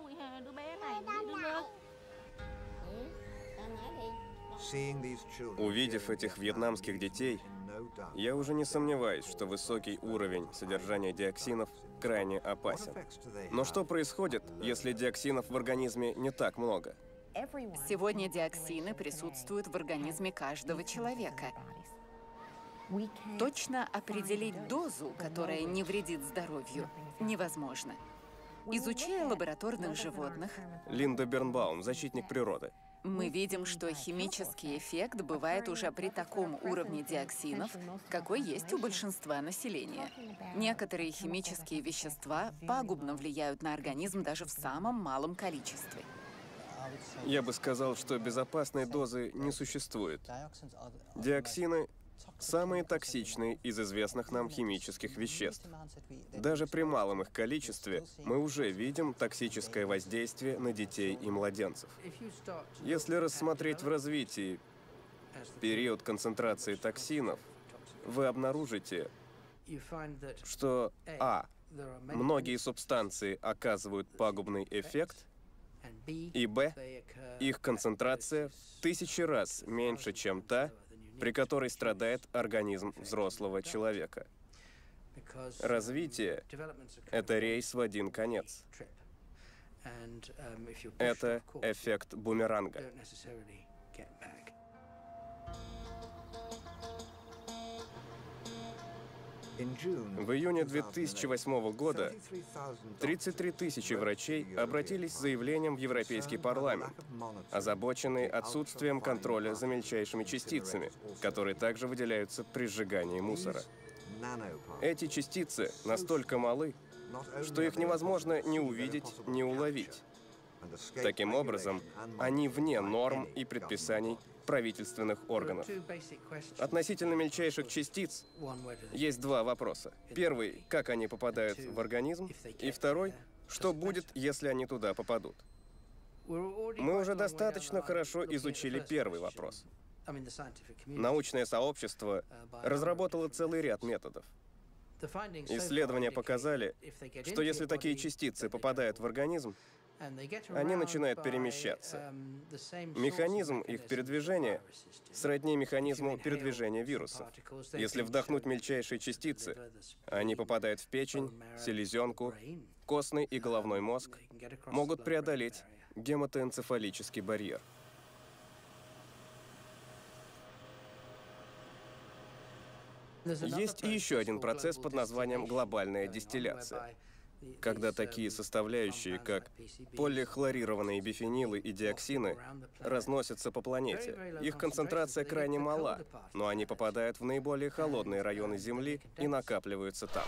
Увидев этих вьетнамских детей, я уже не сомневаюсь, что высокий уровень содержания диоксинов крайне опасен. Но что происходит, если диоксинов в организме не так много? Сегодня диоксины присутствуют в организме каждого человека. Точно определить дозу, которая не вредит здоровью, невозможно. Изучая лабораторных животных, Линда Бернбаум, защитник природы. мы видим, что химический эффект бывает уже при таком уровне диоксинов, какой есть у большинства населения. Некоторые химические вещества пагубно влияют на организм даже в самом малом количестве. Я бы сказал, что безопасной дозы не существует. Диоксины – самые токсичные из известных нам химических веществ. Даже при малом их количестве мы уже видим токсическое воздействие на детей и младенцев. Если рассмотреть в развитии период концентрации токсинов, вы обнаружите, что многие субстанции оказывают пагубный эффект, и их концентрация в 1000 раз меньше, чем та, при которой страдает организм взрослого человека. Развитие — это рейс в один конец. Это эффект бумеранга. В июне 2008 года 33 тысячи врачей обратились с заявлением в Европейский парламент, озабоченные отсутствием контроля за мельчайшими частицами, которые также выделяются при сжигании мусора. Эти частицы настолько малы, что их невозможно ни увидеть, ни уловить. Таким образом, они вне норм и предписаний правительственных органов. Относительно мельчайших частиц есть два вопроса. Первый — как они попадают в организм? И второй — что будет, если они туда попадут? Мы уже достаточно хорошо изучили первый вопрос. Научное сообщество разработало целый ряд методов. Исследования показали, что если такие частицы попадают в организм, они начинают перемещаться. Механизм их передвижения сродни механизму передвижения вирусов. Если вдохнуть мельчайшие частицы, они попадают в печень, селезенку, костный и головной мозг, могут преодолеть гематоэнцефалический барьер. Есть и еще один процесс под названием глобальная дистилляция, когда такие составляющие, как полихлорированные бифенилы и диоксины, разносятся по планете. Их концентрация крайне мала, но они попадают в наиболее холодные районы Земли и накапливаются там.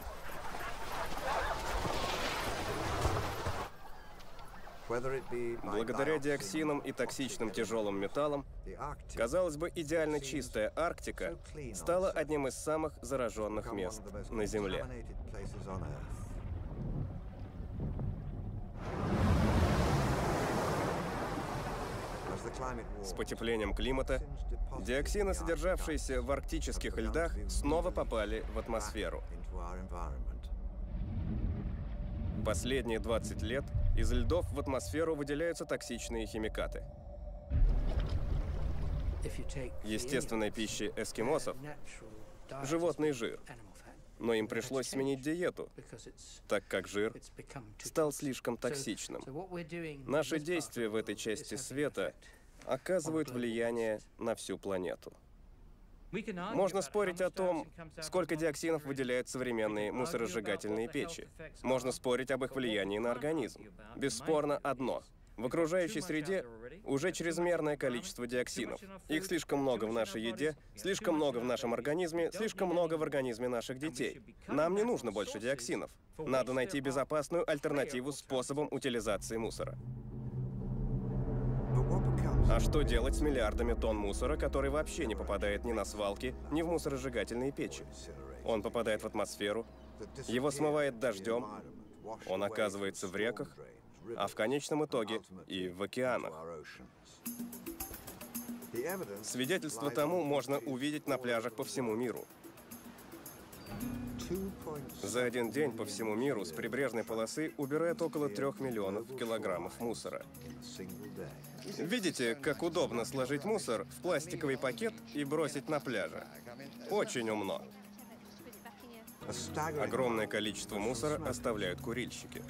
Благодаря диоксинам и токсичным тяжелым металлам, казалось бы, идеально чистая Арктика стала одним из самых зараженных мест на Земле. С потеплением климата диоксины, содержавшиеся в арктических льдах, снова попали в атмосферу. Последние 20 лет из льдов в атмосферу выделяются токсичные химикаты. Естественной пищей эскимосов – животный жир. Но им пришлось сменить диету, так как жир стал слишком токсичным. Наши действия в этой части света оказывают влияние на всю планету. Можно спорить о том, сколько диоксинов выделяют современные мусоросжигательные печи. Можно спорить об их влиянии на организм. Бесспорно одно. В окружающей среде уже чрезмерное количество диоксинов. Их слишком много в нашей еде, слишком много в нашем организме, слишком много в организме наших детей. Нам не нужно больше диоксинов. Надо найти безопасную альтернативу способам утилизации мусора. А что делать с миллиардами тонн мусора, который вообще не попадает ни на свалки, ни в мусоросжигательные печи? Он попадает в атмосферу, его смывает дождем, он оказывается в реках, а в конечном итоге и в океанах. Свидетельство тому можно увидеть на пляжах по всему миру. За один день по всему миру с прибрежной полосы убирают около 3 миллионов килограммов мусора. Видите, как удобно сложить мусор в пластиковый пакет и бросить на пляже? Очень умно. Огромное количество мусора оставляют курильщики.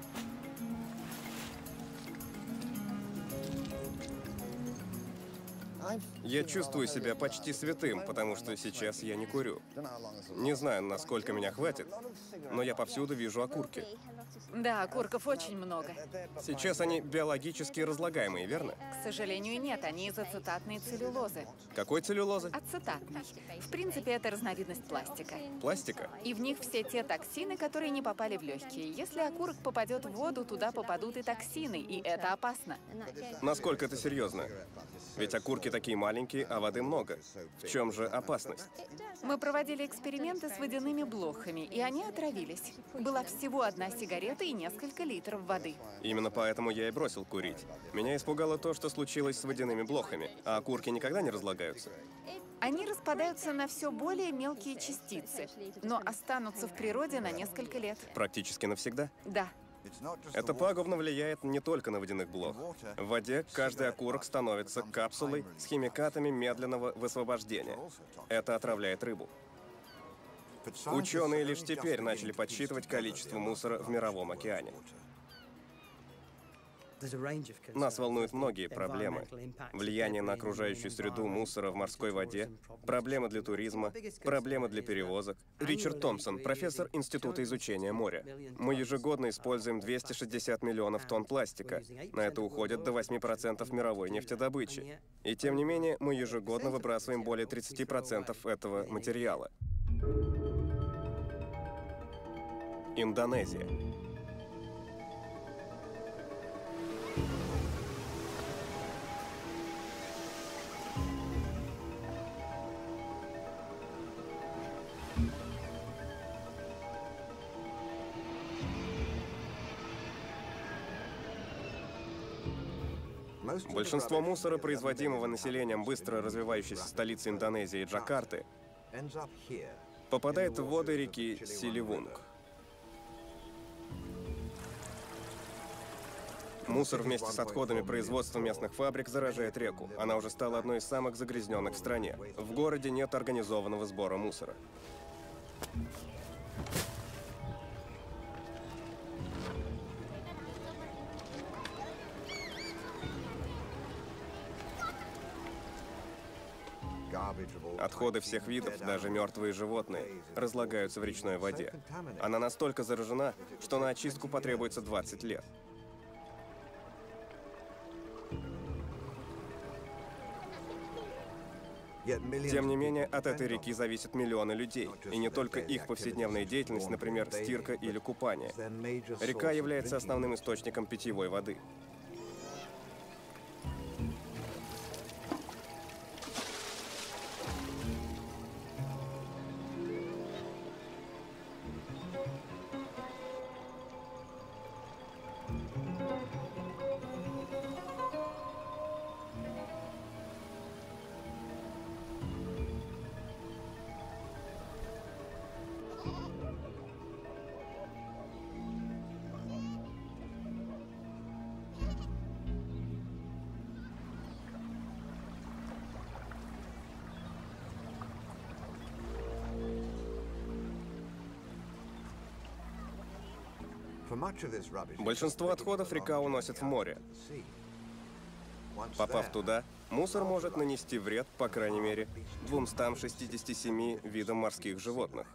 Я чувствую себя почти святым, потому что сейчас я не курю. Не знаю, насколько меня хватит, но я повсюду вижу окурки. Да, окурков очень много. Сейчас они биологически разлагаемые, верно? К сожалению, нет, они из ацетатной целлюлозы. Какой целлюлозы? Ацетатной. В принципе, это разновидность пластика. Пластика? И в них все те токсины, которые не попали в легкие. Если окурок попадет в воду, туда попадут и токсины, и это опасно. Насколько это серьезно? Ведь окурки такие маленькие, а воды много. В чем же опасность? Мы проводили эксперименты с водяными блохами, и они отравились. Была всего одна сигарета и несколько литров воды. Именно поэтому я и бросил курить. Меня испугало то, что случилось с водяными блохами. А окурки никогда не разлагаются? Они распадаются на все более мелкие частицы, но останутся в природе на несколько лет. Практически навсегда? Да. Это пагубно влияет не только на водяных блох. В воде каждый окурок становится капсулой с химикатами медленного высвобождения. Это отравляет рыбу. Ученые лишь теперь начали подсчитывать количество мусора в Мировом океане. Нас волнуют многие проблемы. Влияние на окружающую среду мусора в морской воде, проблемы для туризма, проблемы для перевозок. Ричард Томпсон, профессор Института изучения моря. Мы ежегодно используем 260 миллионов тонн пластика. На это уходит до 8% мировой нефтедобычи. И тем не менее, мы ежегодно выбрасываем более 30% этого материала. Индонезия. Большинство мусора, производимого населением быстро развивающейся столицы Индонезии Джакарты, попадает в воды реки Силивунг. Мусор вместе с отходами производства местных фабрик заражает реку. Она уже стала одной из самых загрязненных в стране. В городе нет организованного сбора мусора. Отходы всех видов, даже мертвые животные, разлагаются в речной воде. Она настолько заражена, что на очистку потребуется 20 лет. Тем не менее, от этой реки зависят миллионы людей, и не только их повседневная деятельность, например, стирка или купание. Река является основным источником питьевой воды. Большинство отходов река уносит в море. Попав туда, мусор может нанести вред, по крайней мере, 267 видам морских животных.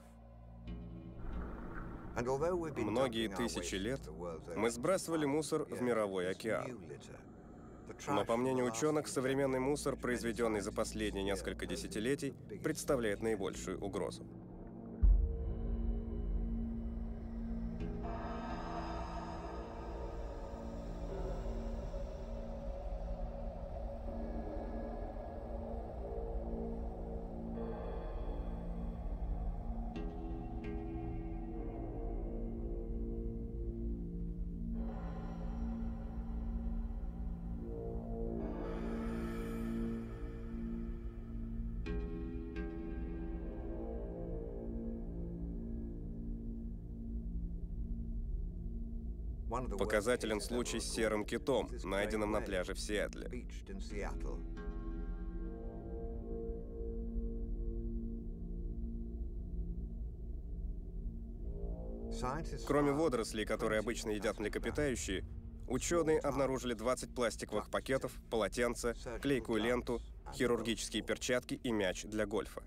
Многие тысячи лет мы сбрасывали мусор в мировой океан. Но, по мнению ученых, современный мусор, произведенный за последние несколько десятилетий, представляет наибольшую угрозу. Показателен случай с серым китом, найденным на пляже в Сиэтле. Кроме водорослей, которые обычно едят млекопитающие, ученые обнаружили 20 пластиковых пакетов, полотенца, клейкую ленту, хирургические перчатки и мяч для гольфа.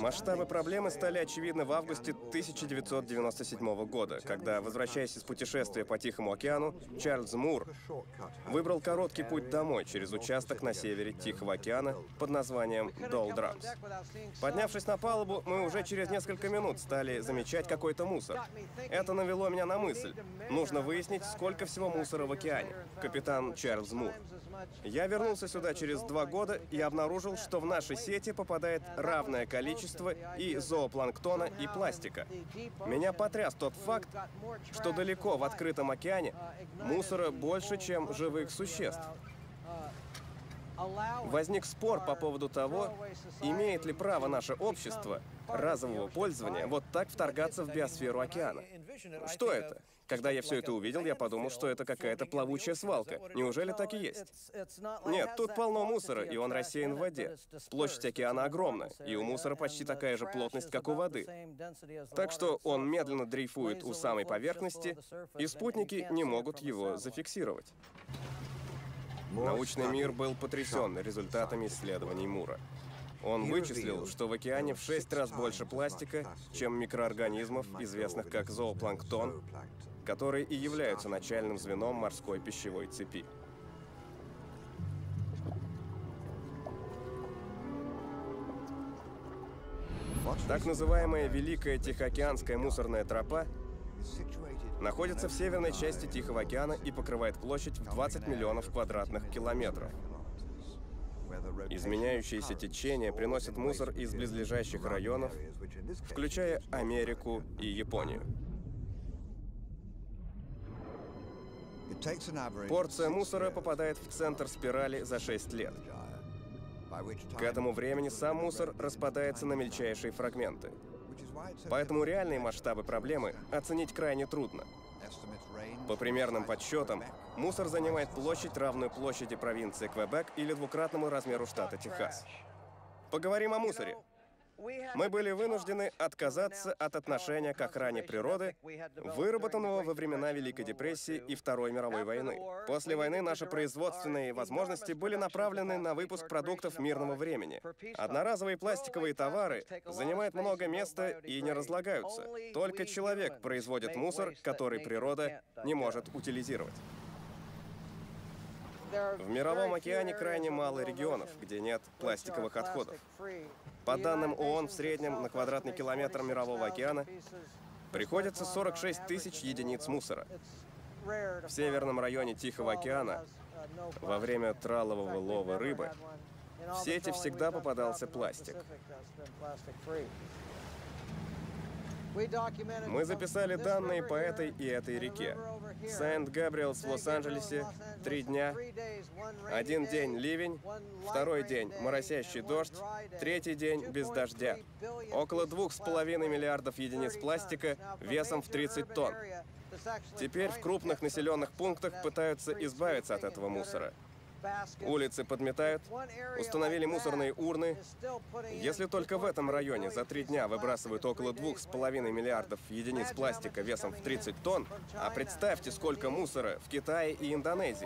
Масштабы проблемы стали очевидны в августе 1997 года, когда, возвращаясь из путешествия по Тихому океану, Чарльз Мур выбрал короткий путь домой через участок на севере Тихого океана под названием Doldrums. Поднявшись на палубу, мы уже через несколько минут стали замечать какой-то мусор. Это навело меня на мысль. Нужно выяснить, сколько всего мусора в океане. Капитан Чарльз Мур. Я вернулся сюда через 2 года и обнаружил, что в наши сети попадает равное количество и зоопланктона, и пластика. Меня потряс тот факт, что далеко в открытом океане мусора больше, чем живых существ. Возник спор по поводу того, имеет ли право наше общество разового пользования вот так вторгаться в биосферу океана. Что это? Когда я все это увидел, я подумал, что это какая-то плавучая свалка. Неужели так и есть? Нет, тут полно мусора, и он рассеян в воде. Площадь океана огромна, и у мусора почти такая же плотность, как у воды. Так что он медленно дрейфует у самой поверхности, и спутники не могут его зафиксировать. Научный мир был потрясен результатами исследований Мура. Он вычислил, что в океане в 6 раз больше пластика, чем микроорганизмов, известных как зоопланктон, которые и являются начальным звеном морской пищевой цепи. Так называемая Великая Тихоокеанская мусорная тропа находится в северной части Тихого океана и покрывает площадь в 20 миллионов квадратных километров. Изменяющиеся течения приносят мусор из близлежащих районов, включая Америку и Японию. Порция мусора попадает в центр спирали за 6 лет. К этому времени сам мусор распадается на мельчайшие фрагменты. Поэтому реальные масштабы проблемы оценить крайне трудно. По примерным подсчетам, мусор занимает площадь, равную площади провинции Квебек или двукратному размеру штата Техас. Поговорим о мусоре. Мы были вынуждены отказаться от отношения к охране природы, выработанного во времена Великой депрессии и Второй мировой войны. После войны наши производственные возможности были направлены на выпуск продуктов мирного времени. Одноразовые пластиковые товары занимают много места и не разлагаются. Только человек производит мусор, который природа не может утилизировать. В Мировом океане крайне мало регионов, где нет пластиковых отходов. По данным ООН, в среднем на квадратный километр Мирового океана приходится 46 тысяч единиц мусора. В северном районе Тихого океана во время тралового лова рыбы в сети всегда попадался пластик. Мы записали данные по этой и этой реке. Сент-Габриэлс в Лос-Анджелесе — 3 дня. 1 день ливень, 2-й день моросящий дождь, 3-й день без дождя. Около 2,5 миллиардов единиц пластика весом в 30 тонн. Теперь в крупных населенных пунктах пытаются избавиться от этого мусора. Улицы подметают, установили мусорные урны. Если только в этом районе за 3 дня выбрасывают около 2,5 миллиардов единиц пластика весом в 30 тонн, а представьте, сколько мусора в Китае и Индонезии.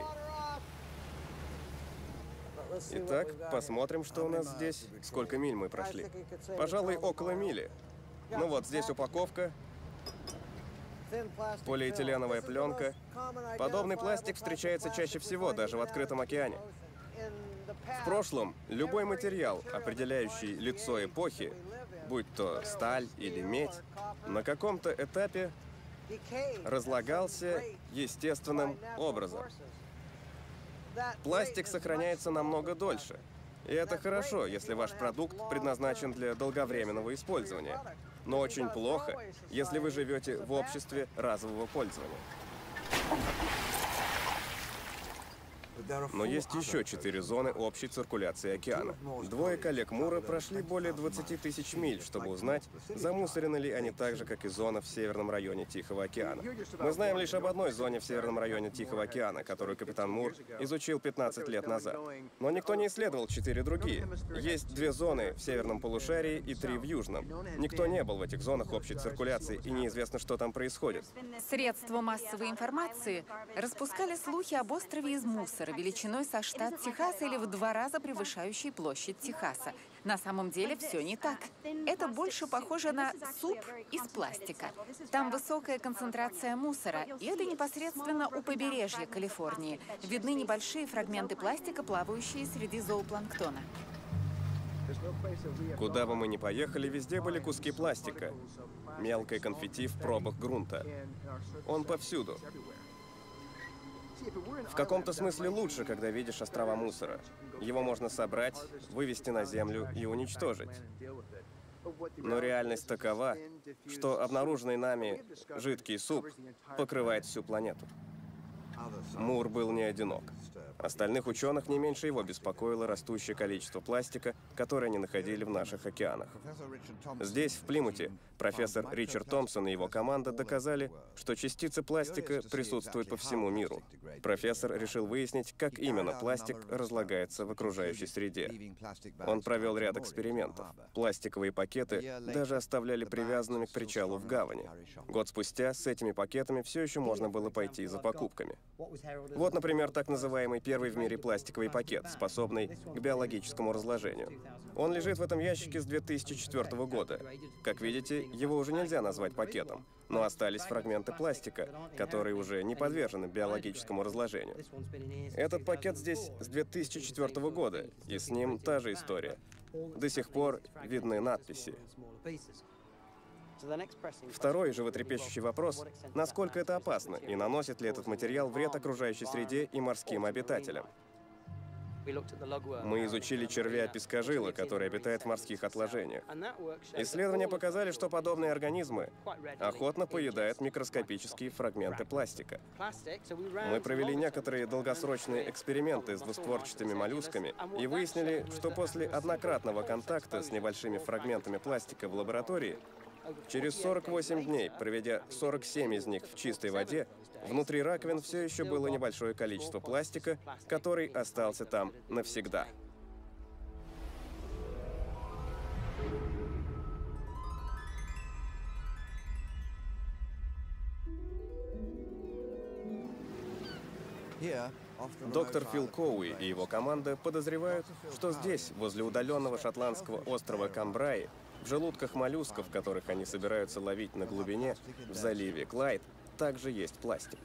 Итак, посмотрим, что у нас здесь. Сколько миль мы прошли. Пожалуй, около мили. Ну вот, здесь упаковка. Полиэтиленовая пленка. Подобный пластик встречается чаще всего даже в открытом океане. В прошлом любой материал, определяющий лицо эпохи, будь то сталь или медь, на каком-то этапе разлагался естественным образом. Пластик сохраняется намного дольше. И это хорошо, если ваш продукт предназначен для долговременного использования. Но очень плохо, если вы живете в обществе разового пользования. Но есть еще 4 зоны общей циркуляции океана. 2 коллег Мура прошли более 20 тысяч миль, чтобы узнать, замусорены ли они так же, как и зона в северном районе Тихого океана. Мы знаем лишь об одной зоне в северном районе Тихого океана, которую капитан Мур изучил 15 лет назад. Но никто не исследовал 4 другие. Есть 2 зоны в северном полушарии и 3 в южном. Никто не был в этих зонах общей циркуляции, и неизвестно, что там происходит. Средства массовой информации распускали слухи об острове из мусора, мусор величиной со штат Техас или в 2 раза превышающий площадь Техаса. На самом деле все не так. Это больше похоже на суп из пластика. Там высокая концентрация мусора, и это непосредственно у побережья Калифорнии. Видны небольшие фрагменты пластика, плавающие среди зоопланктона. Куда бы мы ни поехали, везде были куски пластика. Мелкое конфетти в пробах грунта. Он повсюду. В каком-то смысле лучше, когда видишь острова мусора. Его можно собрать, вывести на землю и уничтожить. Но реальность такова, что обнаруженный нами жидкий суп покрывает всю планету. Мур был не одинок. Остальных ученых не меньше его беспокоило растущее количество пластика, которое они находили в наших океанах. Здесь, в Плимуте, профессор Ричард Томпсон и его команда доказали, что частицы пластика присутствуют по всему миру. Профессор решил выяснить, как именно пластик разлагается в окружающей среде. Он провел ряд экспериментов. Пластиковые пакеты даже оставляли привязанными к причалу в гавани. Год спустя с этими пакетами все еще можно было пойти за покупками. Вот, например, так называемый первый в мире пластиковый пакет, способный к биологическому разложению. Он лежит в этом ящике с 2004 года. Как видите, его уже нельзя назвать пакетом, но остались фрагменты пластика, которые уже не подвержены биологическому разложению. Этот пакет здесь с 2004 года, и с ним та же история. До сих пор видны надписи. Второй животрепещущий вопрос – насколько это опасно и наносит ли этот материал вред окружающей среде и морским обитателям? Мы изучили червя-пескожила, который обитает в морских отложениях. Исследования показали, что подобные организмы охотно поедают микроскопические фрагменты пластика. Мы провели некоторые долгосрочные эксперименты с двустворчатыми моллюсками и выяснили, что после однократного контакта с небольшими фрагментами пластика в лаборатории, через 48 дней, проведя 47 из них в чистой воде, внутри раковин все еще было небольшое количество пластика, который остался там навсегда. Доктор Фил Коуи и его команда подозревают, что здесь, возле удаленного шотландского острова Камбраи, в желудках моллюсков, которых они собираются ловить на глубине, в заливе Клайд, также есть пластик.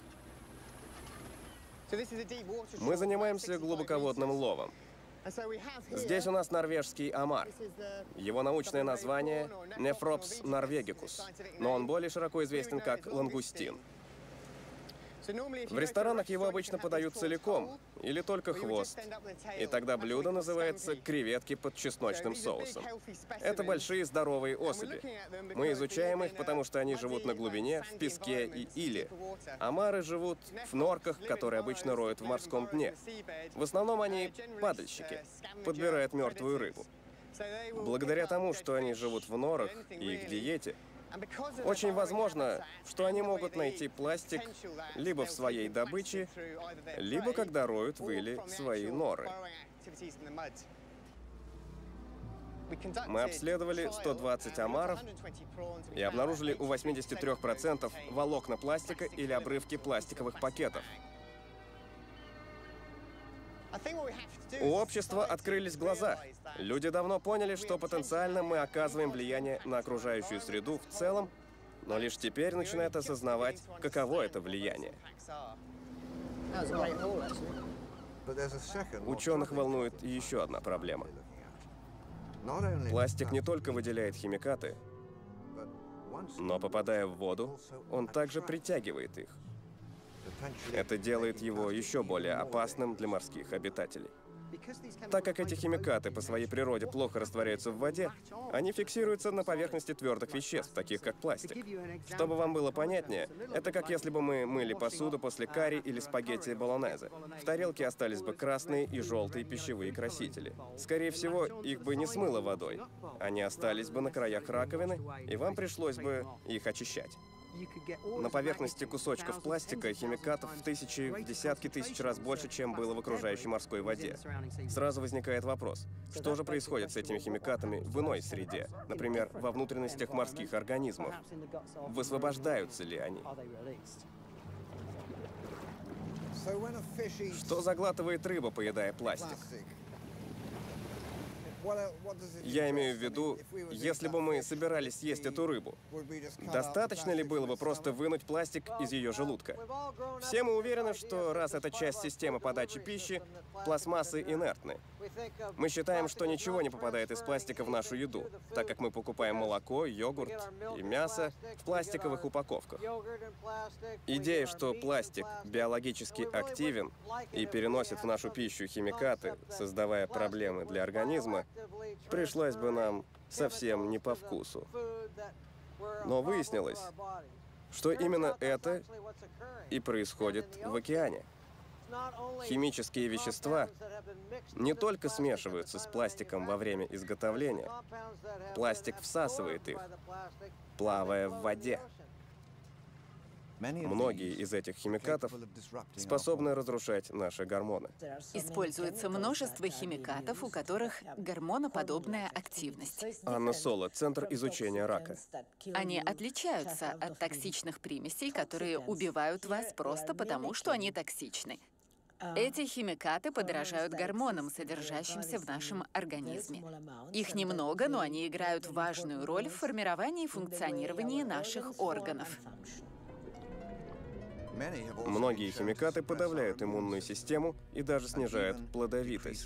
Мы занимаемся глубоководным ловом. Здесь у нас норвежский омар. Его научное название — Nephrops norvegicus, но он более широко известен как лангустин. В ресторанах его обычно подают целиком или только хвост, и тогда блюдо называется креветки под чесночным соусом. Это большие здоровые особи. Мы изучаем их, потому что они живут на глубине, в песке и иле. Омары живут в норках, которые обычно роют в морском дне. В основном они падальщики, подбирают мертвую рыбу. Благодаря тому, что они живут в норах и их диете, очень возможно, что они могут найти пластик либо в своей добыче, либо когда роют в иле свои норы. Мы обследовали 120 омаров и обнаружили у 83% волокна пластика или обрывки пластиковых пакетов. У общества открылись глаза. Люди давно поняли, что потенциально мы оказываем влияние на окружающую среду в целом, но лишь теперь начинают осознавать, каково это влияние. Ученых волнует еще одна проблема. Пластик не только выделяет химикаты, но, попадая в воду, он также притягивает их. Это делает его еще более опасным для морских обитателей. Так как эти химикаты по своей природе плохо растворяются в воде, они фиксируются на поверхности твердых веществ, таких как пластик. Чтобы вам было понятнее, это как если бы мы мыли посуду после карри или спагетти болонезе. В тарелке остались бы красные и желтые пищевые красители. Скорее всего, их бы не смыло водой. Они остались бы на краях раковины, и вам пришлось бы их очищать. На поверхности кусочков пластика химикатов в тысячи, в десятки тысяч раз больше, чем было в окружающей морской воде. Сразу возникает вопрос, что же происходит с этими химикатами в иной среде, например, во внутренностях морских организмов? Высвобождаются ли они? Что заглатывает рыба, поедая пластик? Я имею в виду, если бы мы собирались съесть эту рыбу, достаточно ли было бы просто вынуть пластик из ее желудка? Все мы уверены, что раз это часть системы подачи пищи, пластмассы инертны. Мы считаем, что ничего не попадает из пластика в нашу еду, так как мы покупаем молоко, йогурт и мясо в пластиковых упаковках. Идея, что пластик биологически активен и переносит в нашу пищу химикаты, создавая проблемы для организма, пришлось бы нам совсем не по вкусу. Но выяснилось, что именно это и происходит в океане. Химические вещества не только смешиваются с пластиком во время изготовления, пластик всасывает их, плавая в воде. Многие из этих химикатов способны разрушать наши гормоны. Используется множество химикатов, у которых гормоноподобная активность. Анна Соло, Центр изучения рака. Они отличаются от токсичных примесей, которые убивают вас просто потому, что они токсичны. Эти химикаты подражают гормонам, содержащимся в нашем организме. Их немного, но они играют важную роль в формировании и функционировании наших органов. Многие химикаты подавляют иммунную систему и даже снижают плодовитость.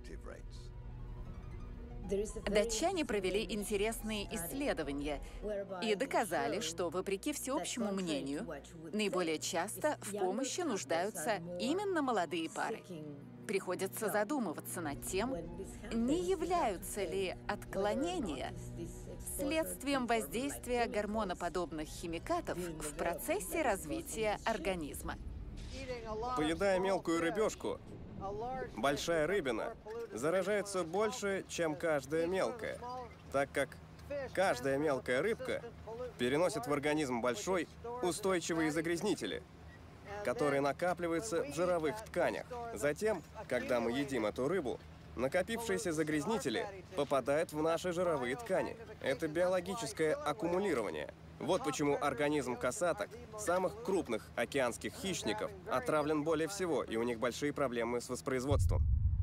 Датчане провели интересные исследования и доказали, что, вопреки всеобщему мнению, наиболее часто в помощи нуждаются именно молодые пары. Приходится задумываться над тем, не являются ли отклонения следствием воздействия гормоноподобных химикатов в процессе развития организма. Поедая мелкую рыбешку, большая рыбина заражается больше, чем каждая мелкая, так как каждая мелкая рыбка переносит в организм большой устойчивые загрязнители, которые накапливаются в жировых тканях. Затем, когда мы едим эту рыбу, накопившиеся загрязнители попадают в наши жировые ткани. Это биологическое аккумулирование. Вот почему организм касаток, самых крупных океанских хищников, отравлен более всего, и у них большие проблемы с воспроизводством.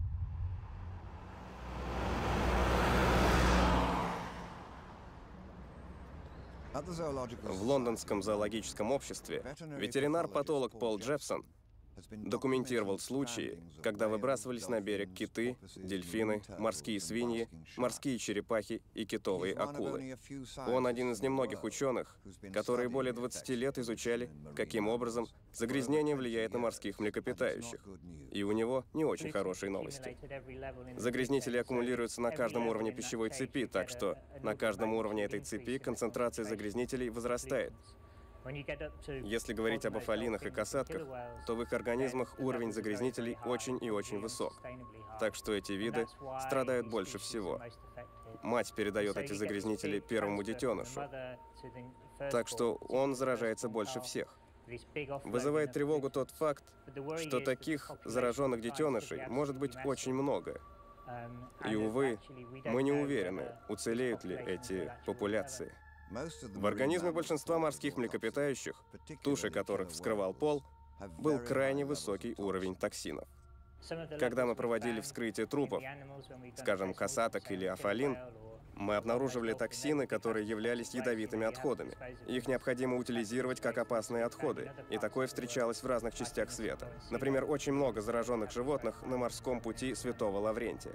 В Лондонском зоологическом обществе ветеринар-патолог Пол Джеффсон документировал случаи, когда выбрасывались на берег киты, дельфины, морские свиньи, морские черепахи и китовые акулы. Он один из немногих ученых, которые более 20 лет изучали, каким образом загрязнение влияет на морских млекопитающих. И у него не очень хорошие новости. Загрязнители аккумулируются на каждом уровне пищевой цепи, так что на каждом уровне этой цепи концентрация загрязнителей возрастает. Если говорить об афалинах и касатках, то в их организмах уровень загрязнителей очень и очень высок. Так что эти виды страдают больше всего. Мать передает эти загрязнители первому детенышу. Так что он заражается больше всех. Вызывает тревогу тот факт, что таких зараженных детенышей может быть очень много. И, увы, мы не уверены, уцелеют ли эти популяции. В организме большинства морских млекопитающих, туши которых вскрывал Пол, был крайне высокий уровень токсинов. Когда мы проводили вскрытие трупов, скажем, касаток или афалин, мы обнаруживали токсины, которые являлись ядовитыми отходами. Их необходимо утилизировать как опасные отходы, и такое встречалось в разных частях света. Например, очень много зараженных животных на морском пути Святого Лаврентия.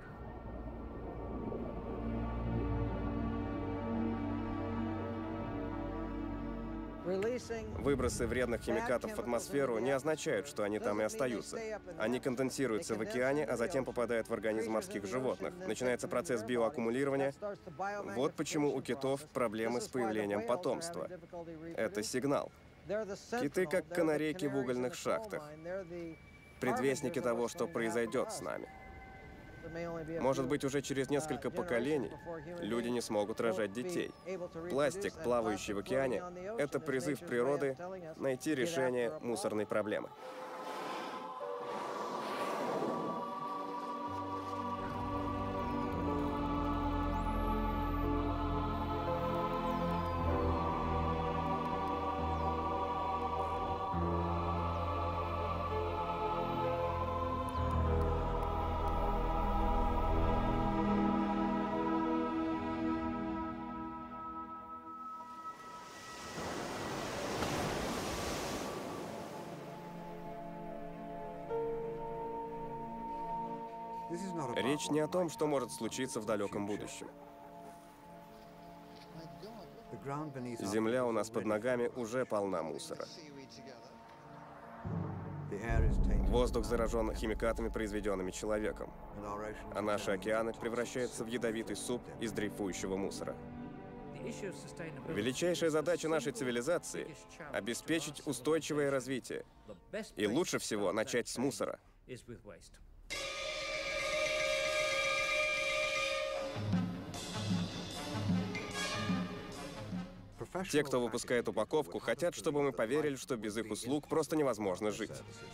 Выбросы вредных химикатов в атмосферу не означают, что они там и остаются. Они конденсируются в океане, а затем попадают в организм морских животных. Начинается процесс биоаккумулирования. Вот почему у китов проблемы с появлением потомства. Это сигнал. Киты как канарейки в угольных шахтах. Предвестники того, что произойдет с нами. Может быть, уже через несколько поколений люди не смогут рожать детей. Пластик, плавающий в океане, это призыв природы найти решение мусорной проблемы. Речь не о том, что может случиться в далеком будущем. Земля у нас под ногами уже полна мусора. Воздух заражен химикатами, произведенными человеком, а наши океаны превращаются в ядовитый суп из дрейфующего мусора. Величайшая задача нашей цивилизации — обеспечить устойчивое развитие. И лучше всего начать с мусора. Те, кто выпускает упаковку, хотят, чтобы мы поверили, что без их услуг просто невозможно жить.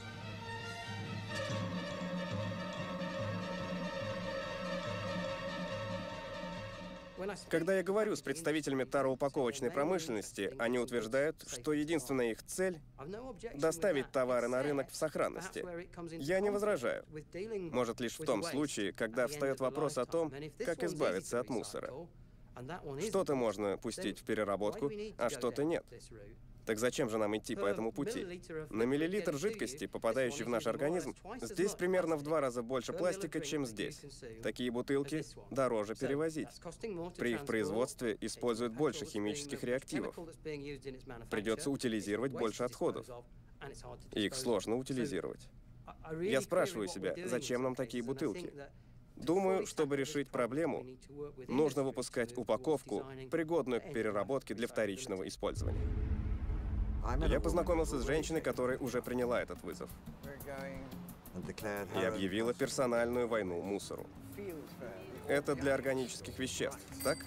Когда я говорю с представителями тароупаковочной промышленности, они утверждают, что единственная их цель — доставить товары на рынок в сохранности. Я не возражаю. Может, лишь в том случае, когда встает вопрос о том, как избавиться от мусора. Что-то можно пустить в переработку, а что-то нет. Так зачем же нам идти по этому пути? На миллилитр жидкости, попадающей в наш организм, здесь примерно в 2 раза больше пластика, чем здесь. Такие бутылки дороже перевозить. При их производстве используют больше химических реактивов. Придется утилизировать больше отходов. Их сложно утилизировать. Я спрашиваю себя, зачем нам такие бутылки? Думаю, чтобы решить проблему, нужно выпускать упаковку, пригодную к переработке для вторичного использования. Я познакомился с женщиной, которая уже приняла этот вызов и объявила персональную войну мусору. Это для органических веществ, так?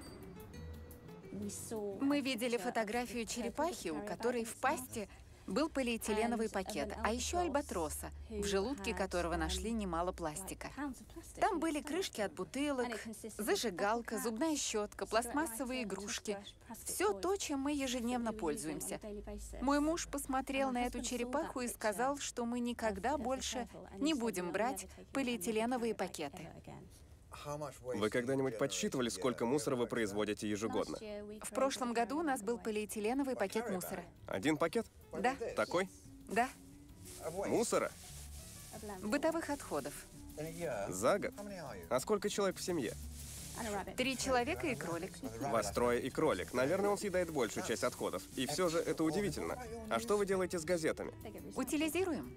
Мы видели фотографию черепахи, у которой в пасти был полиэтиленовый пакет, а еще альбатроса, в желудке которого нашли немало пластика. Там были крышки от бутылок, зажигалка, зубная щетка, пластмассовые игрушки. Все то, чем мы ежедневно пользуемся. Мой муж посмотрел на эту черепаху и сказал, что мы никогда больше не будем брать полиэтиленовые пакеты. Вы когда-нибудь подсчитывали, сколько мусора вы производите ежегодно? В прошлом году у нас был полиэтиленовый пакет мусора. 1 пакет? Да. Такой? Да. Мусора? Бытовых отходов. За год? А сколько человек в семье? 3 человека и кролик. Вас 3 и кролик. Наверное, он съедает большую часть отходов. И все же это удивительно. А что вы делаете с газетами? Утилизируем.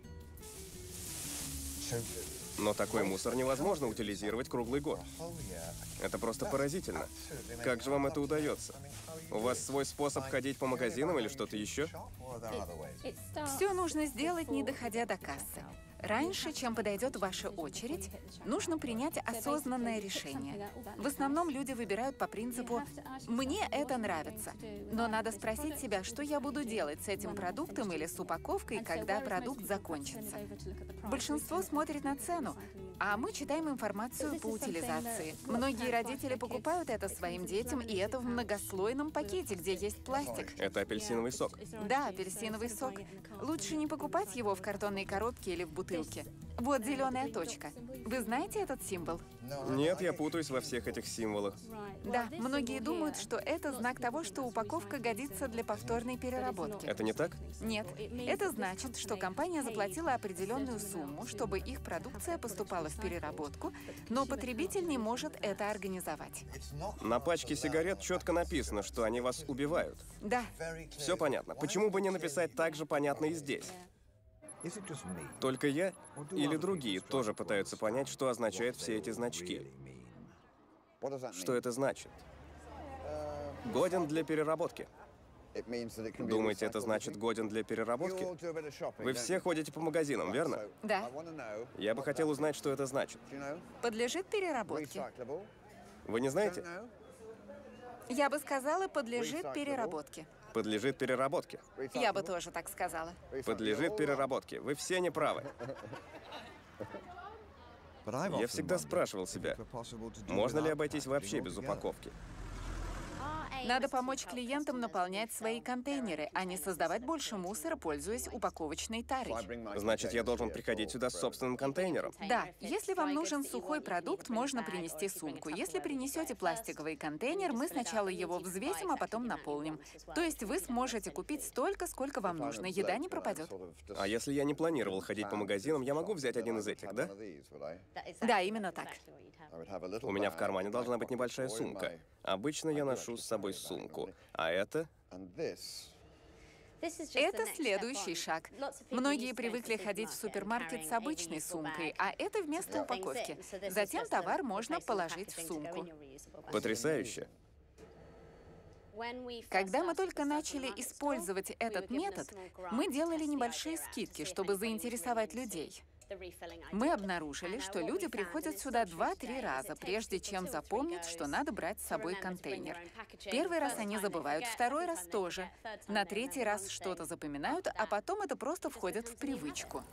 Но такой мусор невозможно утилизировать круглый год. Это просто поразительно. Как же вам это удается? У вас свой способ ходить по магазинам или что-то еще? Все нужно сделать, не доходя до кассы. Раньше, чем подойдет ваша очередь, нужно принять осознанное решение. В основном люди выбирают по принципу «мне это нравится». Но надо спросить себя, что я буду делать с этим продуктом или с упаковкой, когда продукт закончится. Большинство смотрит на цену, а мы читаем информацию по утилизации. Многие родители покупают это своим детям, и это в многослойном пакете, где есть пластик. Это апельсиновый сок. Да, апельсиновый сок. Лучше не покупать его в картонной коробке или в бутылке. Вот зеленая точка. Вы знаете этот символ? Нет, я путаюсь во всех этих символах. Да, многие думают, что это знак того, что упаковка годится для повторной переработки. Это не так? Нет, это значит, что компания заплатила определенную сумму, чтобы их продукция поступала в переработку, но потребитель не может это организовать. На пачке сигарет четко написано, что они вас убивают. Да. Все понятно. Почему бы не написать так же понятно и здесь? Только я или другие тоже пытаются понять, что означают все эти значки. Что это значит? Годен для переработки. Думаете, это значит годен для переработки? Вы все ходите по магазинам, верно? Да. Я бы хотел узнать, что это значит. Подлежит переработке. Вы не знаете? Я бы сказала, подлежит переработке. Подлежит переработке. Я бы тоже так сказала. Подлежит переработке. Вы все не правы. Я всегда спрашивал себя, можно ли обойтись вообще без упаковки? Надо помочь клиентам наполнять свои контейнеры, а не создавать больше мусора, пользуясь упаковочной тарой. Значит, я должен приходить сюда с собственным контейнером. Да, если вам нужен сухой продукт, можно принести сумку. Если принесете пластиковый контейнер, мы сначала его взвесим, а потом наполним. То есть вы сможете купить столько, сколько вам нужно. Еда не пропадет. А если я не планировал ходить по магазинам, я могу взять один из этих, да? Да, именно так. У меня в кармане должна быть небольшая сумка. Обычно я ношу с собой сумку. А это? Это следующий шаг. Многие привыкли ходить в супермаркет с обычной сумкой, а это вместо упаковки. Затем товар можно положить в сумку. Потрясающе. Когда мы только начали использовать этот метод, мы делали небольшие скидки, чтобы заинтересовать людей. Мы обнаружили, что люди приходят сюда 2-3 раза, прежде чем запомнить, что надо брать с собой контейнер. Первый раз они забывают, второй раз тоже. На третий раз что-то запоминают, а потом это просто входит в привычку.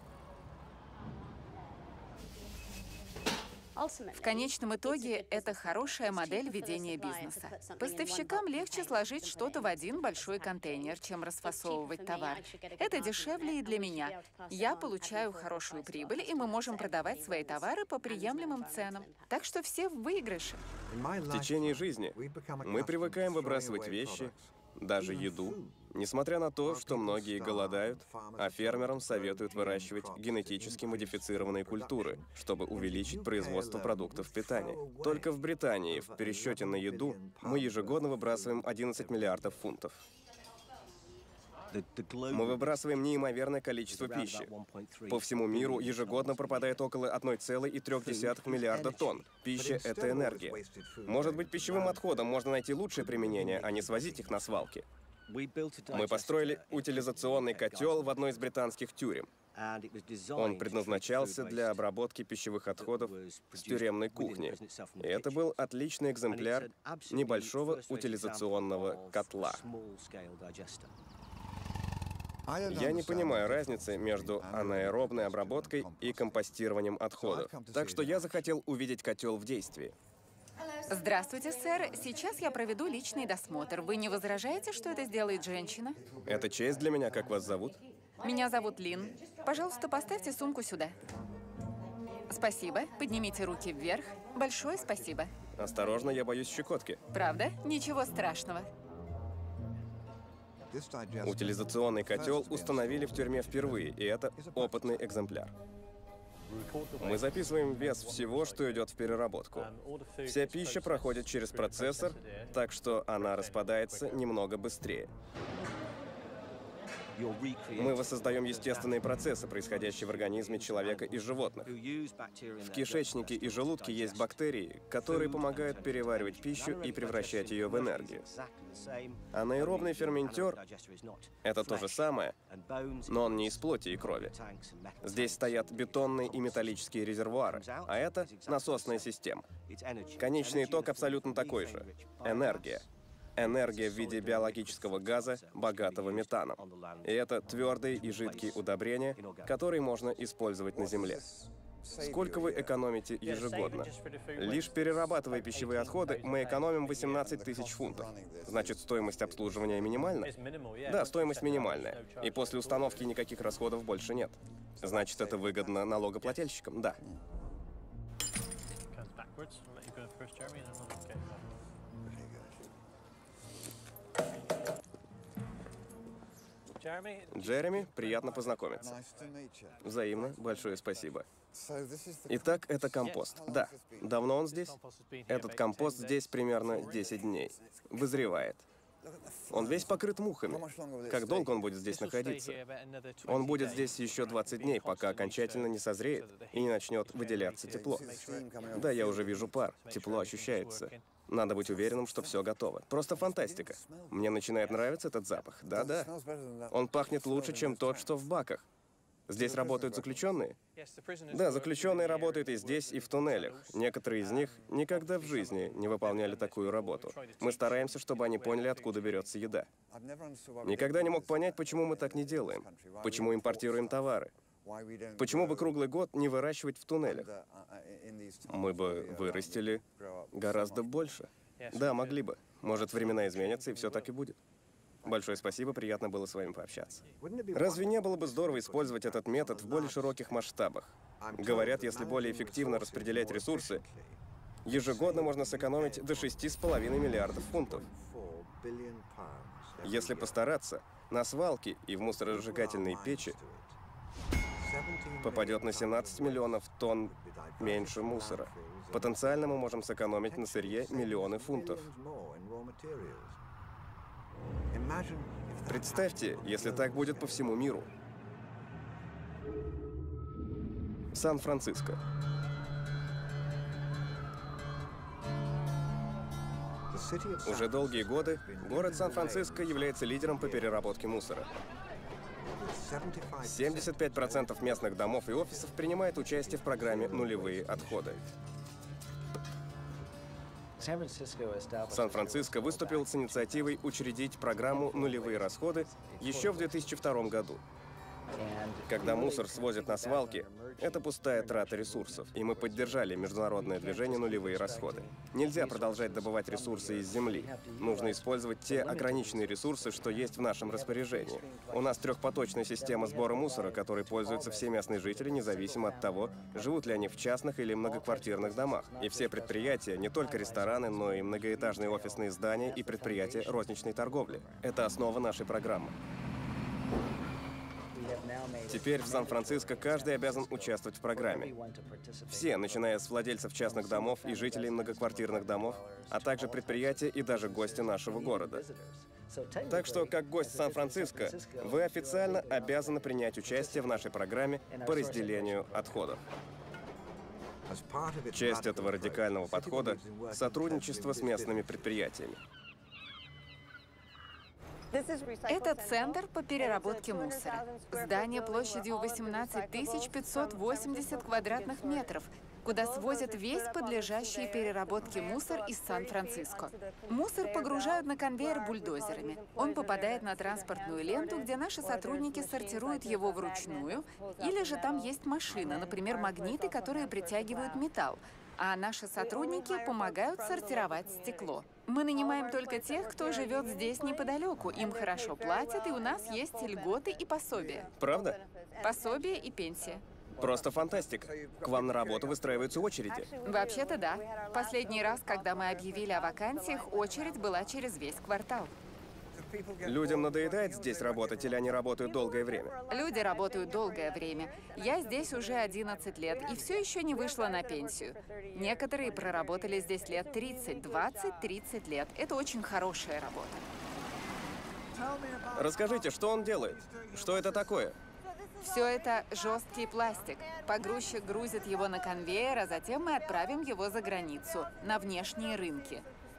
В конечном итоге, это хорошая модель ведения бизнеса. Поставщикам легче сложить что-то в один большой контейнер, чем расфасовывать товар. Это дешевле и для меня. Я получаю хорошую прибыль, и мы можем продавать свои товары по приемлемым ценам. Так что все в выигрыше. В течение жизни мы привыкаем выбрасывать вещи, даже еду, несмотря на то, что многие голодают, а фермерам советуют выращивать генетически модифицированные культуры, чтобы увеличить производство продуктов питания. Только в Британии в пересчете на еду мы ежегодно выбрасываем 11 миллиардов фунтов. Мы выбрасываем неимоверное количество пищи. По всему миру ежегодно пропадает около 1,3 миллиарда тонн. Пища — это энергия. Может быть, пищевым отходам можно найти лучшее применение, а не свозить их на свалки. Мы построили утилизационный котел в одной из британских тюрем. Он предназначался для обработки пищевых отходов с тюремной кухни. И это был отличный экземпляр небольшого утилизационного котла. Я не понимаю разницы между анаэробной обработкой и компостированием отходов. Так что я захотел увидеть котел в действии. Здравствуйте, сэр. Сейчас я проведу личный досмотр. Вы не возражаете, что это сделает женщина? Это честь для меня. Как вас зовут? Меня зовут Лин. Пожалуйста, поставьте сумку сюда. Спасибо. Поднимите руки вверх. Большое спасибо. Осторожно, я боюсь щекотки. Правда? Ничего страшного. Утилизационный котел установили в тюрьме впервые, и это опытный экземпляр. Мы записываем вес всего, что идет в переработку. Вся пища проходит через процессор, так что она распадается немного быстрее. Мы воссоздаем естественные процессы, происходящие в организме человека и животных. В кишечнике и желудке есть бактерии, которые помогают переваривать пищу и превращать ее в энергию. Анаэробный ферментер — это то же самое, но он не из плоти и крови. Здесь стоят бетонные и металлические резервуары, а это насосная система. Конечный итог абсолютно такой же — энергия. Энергия в виде биологического газа, богатого метаном. И это твердые и жидкие удобрения, которые можно использовать на Земле. Сколько вы экономите ежегодно? Лишь перерабатывая пищевые отходы, мы экономим 18 тысяч фунтов. Значит, стоимость обслуживания минимальна? Да, стоимость минимальная. И после установки никаких расходов больше нет. Значит, это выгодно налогоплательщикам? Да. Джереми, приятно познакомиться. Взаимно, большое спасибо. Итак, это компост. Да. Давно он здесь? Этот компост здесь примерно 10 дней. Вызревает. Он весь покрыт мухами. Как долго он будет здесь находиться? Он будет здесь еще 20 дней, пока окончательно не созреет и не начнет выделяться тепло. Да, я уже вижу пар. Тепло ощущается. Надо быть уверенным, что все готово. Просто фантастика. Мне начинает нравиться этот запах. Да-да. Он пахнет лучше, чем тот, что в баках. Здесь работают заключенные? Да, заключенные работают и здесь, и в туннелях. Некоторые из них никогда в жизни не выполняли такую работу. Мы стараемся, чтобы они поняли, откуда берется еда. Никогда не мог понять, почему мы так не делаем. Почему импортируем товары. Почему бы круглый год не выращивать в туннелях? Мы бы вырастили гораздо больше. Да, могли бы. Может, времена изменятся, и все так и будет. Большое спасибо, приятно было с вами пообщаться. Разве не было бы здорово использовать этот метод в более широких масштабах? Говорят, если более эффективно распределять ресурсы, ежегодно можно сэкономить до 6,5 миллиардов фунтов. Если постараться, на свалки и в мусоросжигательные печи попадет на 17 миллионов тонн меньше мусора. Потенциально мы можем сэкономить на сырье миллионы фунтов. Представьте, если так будет по всему миру. Сан-Франциско. Уже долгие годы город Сан-Франциско является лидером по переработке мусора. 75% местных домов и офисов принимают участие в программе «Нулевые отходы». Сан-Франциско выступил с инициативой учредить программу «Нулевые расходы» еще в 2002 году. Когда мусор свозят на свалки, это пустая трата ресурсов, и мы поддержали международное движение «Нулевые расходы». Нельзя продолжать добывать ресурсы из земли. Нужно использовать те ограниченные ресурсы, что есть в нашем распоряжении. У нас трехпоточная система сбора мусора, которой пользуются все местные жители, независимо от того, живут ли они в частных или многоквартирных домах. И все предприятия, не только рестораны, но и многоэтажные офисные здания и предприятия розничной торговли. Это основа нашей программы. Теперь в Сан-Франциско каждый обязан участвовать в программе. Все, начиная с владельцев частных домов и жителей многоквартирных домов, а также предприятия и даже гости нашего города. Так что, как гость Сан-Франциско, вы официально обязаны принять участие в нашей программе по разделению отходов. Часть этого радикального подхода — сотрудничество с местными предприятиями. Это центр по переработке мусора. Здание площадью 18 580 квадратных метров, куда свозят весь подлежащий переработке мусор из Сан-Франциско. Мусор погружают на конвейер бульдозерами. Он попадает на транспортную ленту, где наши сотрудники сортируют его вручную, или же там есть машина, например, магниты, которые притягивают металл, а наши сотрудники помогают сортировать стекло. Мы нанимаем только тех, кто живет здесь неподалеку. Им хорошо платят, и у нас есть льготы и пособия. Правда? Пособие и пенсия. Просто фантастика. К вам на работу выстраиваются очереди. Вообще-то да. Последний раз, когда мы объявили о вакансиях, очередь была через весь квартал. Людям надоедает здесь работать, или они работают долгое время? Люди работают долгое время. Я здесь уже 11 лет и все еще не вышла на пенсию. Некоторые проработали здесь лет 30, 20, 30 лет. Это очень хорошая работа. Расскажите, что он делает? Что это такое? Все это жесткий пластик. Погрузчик грузит его на конвейер, а затем мы отправим его за границу, на внешние рынки.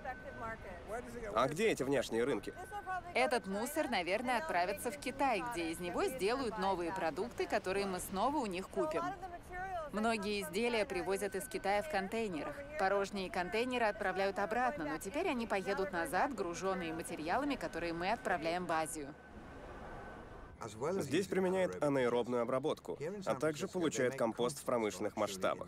А где эти внешние рынки? Этот мусор, наверное, отправится в Китай, где из него сделают новые продукты, которые мы снова у них купим. Многие изделия привозят из Китая в контейнерах. Порожние контейнеры отправляют обратно, но теперь они поедут назад, груженные материалами, которые мы отправляем в Азию. Здесь применяют анаэробную обработку, а также получают компост в промышленных масштабах.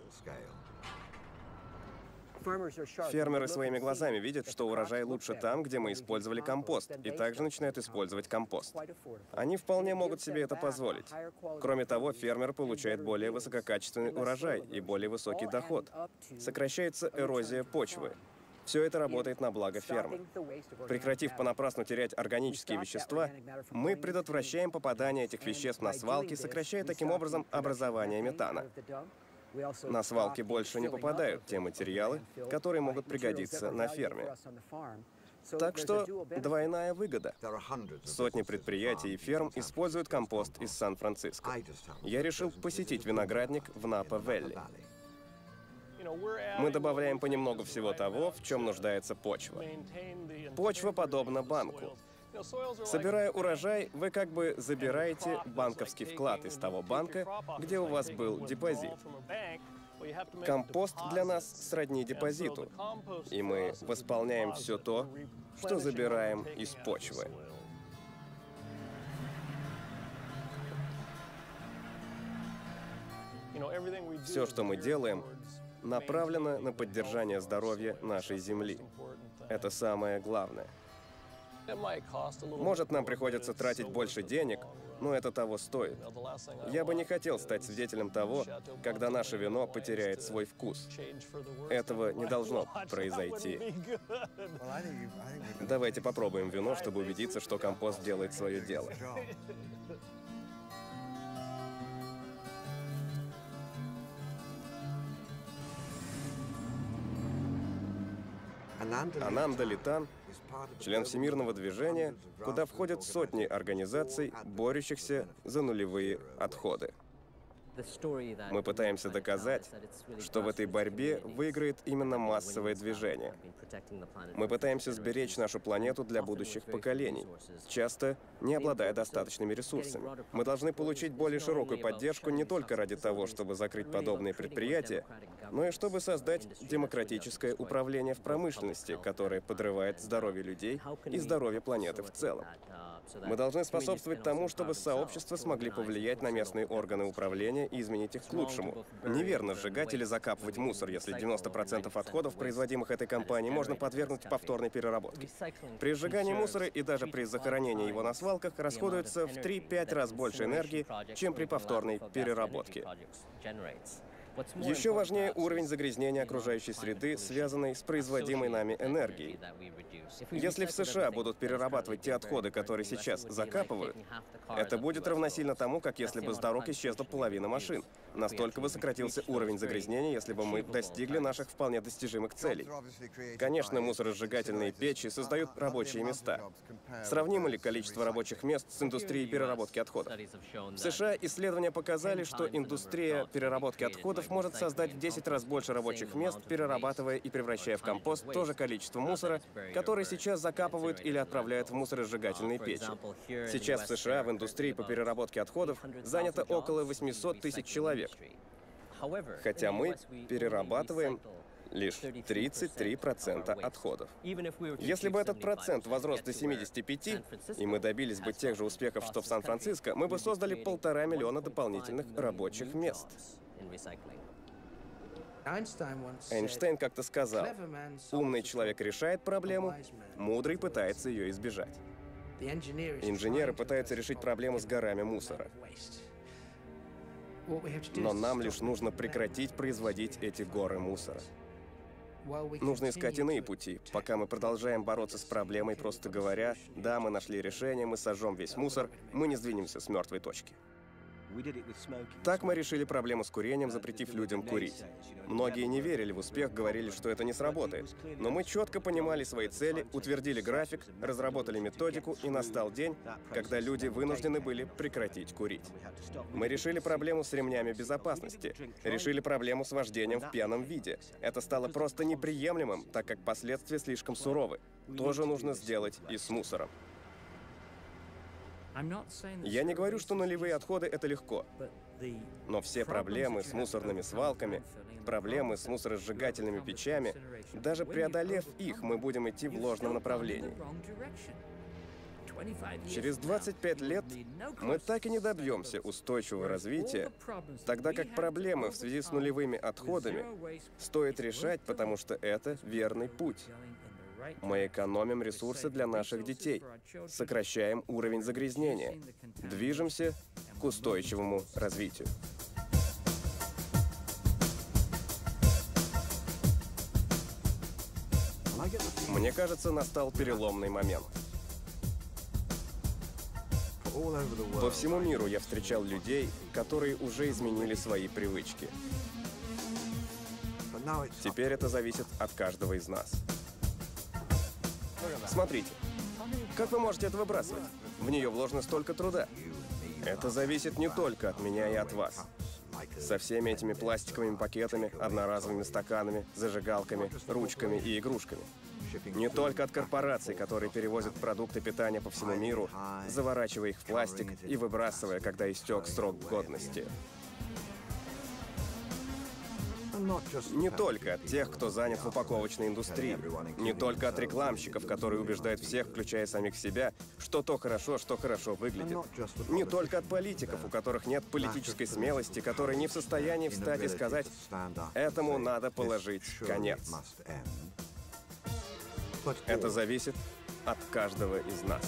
Фермеры своими глазами видят, что урожай лучше там, где мы использовали компост, и также начинают использовать компост. Они вполне могут себе это позволить. Кроме того, фермер получает более высококачественный урожай и более высокий доход. Сокращается эрозия почвы. Все это работает на благо фермы. Прекратив понапрасну терять органические вещества, мы предотвращаем попадание этих веществ на свалки, сокращая таким образом образование метана. На свалки больше не попадают те материалы, которые могут пригодиться на ферме. Так что двойная выгода. Сотни предприятий и ферм используют компост из Сан-Франциско. Я решил посетить виноградник в Напа-Вэлли. Мы добавляем понемногу всего того, в чем нуждается почва. Почва подобна банку. Собирая урожай, вы как бы забираете банковский вклад из того банка, где у вас был депозит. Компост для нас сродни депозиту, и мы восполняем все то, что забираем из почвы. Все, что мы делаем, направлена на поддержание здоровья нашей Земли. Это самое главное. Может, нам приходится тратить больше денег, но это того стоит. Я бы не хотел стать свидетелем того, когда наше вино потеряет свой вкус. Этого не должно произойти. Давайте попробуем вино, чтобы убедиться, что компост делает свое дело. Ананда Литан — член всемирного движения, куда входят сотни организаций, борющихся за нулевые отходы. Мы пытаемся доказать, что в этой борьбе выиграет именно массовое движение. Мы пытаемся сберечь нашу планету для будущих поколений, часто не обладая достаточными ресурсами. Мы должны получить более широкую поддержку не только ради того, чтобы закрыть подобные предприятия, но и чтобы создать демократическое управление в промышленности, которое подрывает здоровье людей и здоровье планеты в целом. Мы должны способствовать тому, чтобы сообщества смогли повлиять на местные органы управления и изменить их к лучшему. Неверно сжигать или закапывать мусор, если 90% отходов, производимых этой компанией, можно подвергнуть повторной переработке. При сжигании мусора и даже при захоронении его на свалках расходуется в 3-5 раз больше энергии, чем при повторной переработке. Еще важнее уровень загрязнения окружающей среды, связанный с производимой нами энергией. Если в США будут перерабатывать те отходы, которые сейчас закапывают, это будет равносильно тому, как если бы с дорог исчезла половина машин. Настолько бы сократился уровень загрязнения, если бы мы достигли наших вполне достижимых целей. Конечно, мусоросжигательные печи создают рабочие места. Сравнимо ли количество рабочих мест с индустрией переработки отходов? В США исследования показали, что индустрия переработки отходов может создать в 10 раз больше рабочих мест, перерабатывая и превращая в компост то же количество мусора, который сейчас закапывают или отправляют в мусоросжигательные печи. Сейчас в США в индустрии по переработке отходов занято около 800 тысяч человек. Хотя мы перерабатываем лишь 33% отходов. Если бы этот процент возрос до 75%, и мы добились бы тех же успехов, что в Сан-Франциско, мы бы создали 1,5 миллиона дополнительных рабочих мест. Эйнштейн как-то сказал: умный человек решает проблему, мудрый пытается ее избежать. Инженеры пытаются решить проблему с горами мусора. Но нам лишь нужно прекратить производить эти горы мусора. Нужно искать иные пути. Пока мы продолжаем бороться с проблемой, просто говоря: да, мы нашли решение, мы сожжем весь мусор, мы не сдвинемся с мертвой точки. Так мы решили проблему с курением, запретив людям курить. Многие не верили в успех, говорили, что это не сработает. Но мы четко понимали свои цели, утвердили график, разработали методику, и настал день, когда люди вынуждены были прекратить курить. Мы решили проблему с ремнями безопасности, решили проблему с вождением в пьяном виде. Это стало просто неприемлемым, так как последствия слишком суровы. Тоже нужно сделать и с мусором. Я не говорю, что нулевые отходы — это легко. Но все проблемы с мусорными свалками, проблемы с мусоросжигательными печами, даже преодолев их, мы будем идти в ложном направлении. Через 25 лет мы так и не добьемся устойчивого развития, тогда как проблемы в связи с нулевыми отходами стоит решать, потому что это верный путь. Мы экономим ресурсы для наших детей, сокращаем уровень загрязнения, движемся к устойчивому развитию. Мне кажется, настал переломный момент. По всему миру я встречал людей, которые уже изменили свои привычки. Теперь это зависит от каждого из нас. Смотрите, как вы можете это выбрасывать? В нее вложено столько труда. Это зависит не только от меня и от вас. Со всеми этими пластиковыми пакетами, одноразовыми стаканами, зажигалками, ручками и игрушками. Не только от корпораций, которые перевозят продукты питания по всему миру, заворачивая их в пластик и выбрасывая, когда истек срок годности. Не только от тех, кто занят в упаковочной индустрии, не только от рекламщиков, которые убеждают всех, включая самих себя, что хорошо выглядит. Не только от политиков, у которых нет политической смелости, которые не в состоянии встать и сказать: этому надо положить конец. Это зависит от каждого из нас.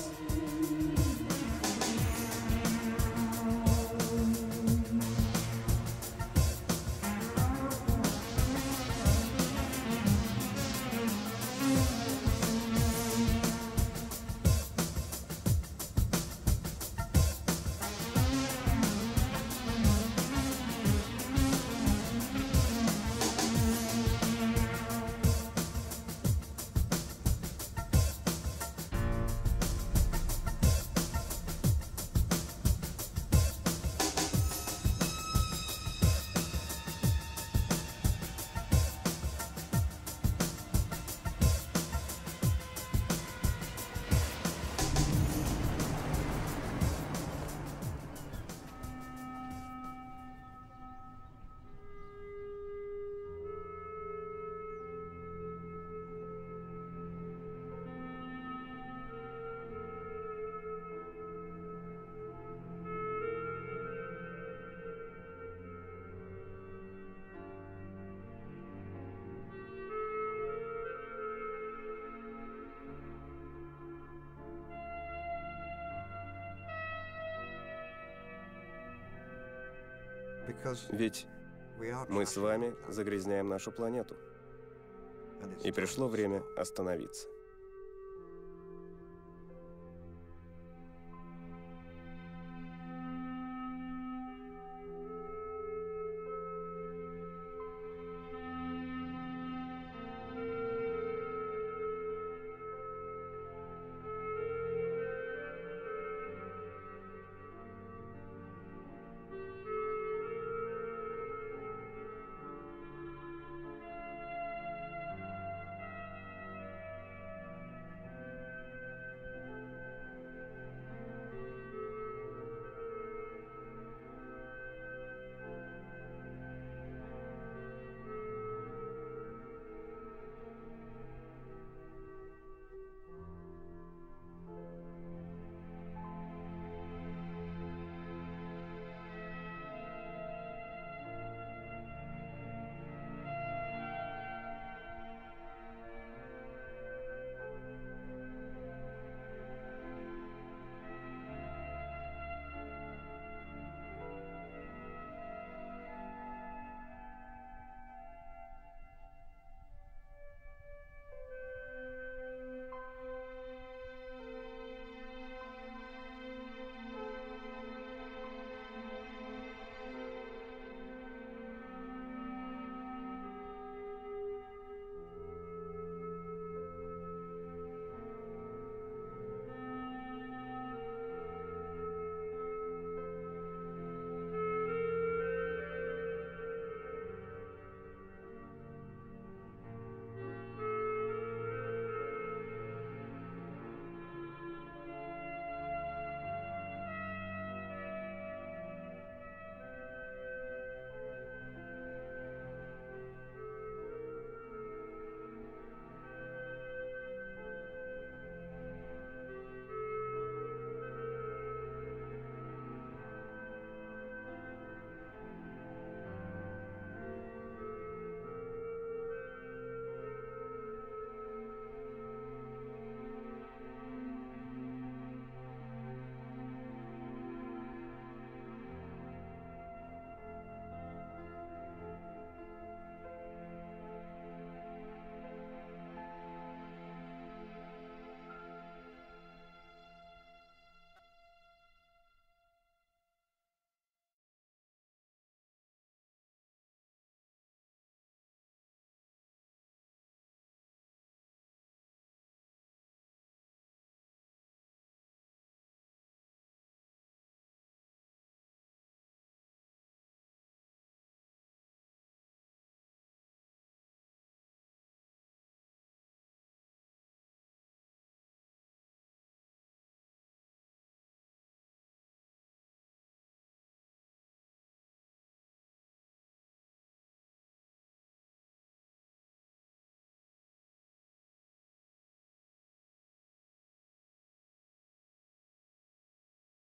Ведь мы с вами загрязняем нашу планету. И пришло время остановиться.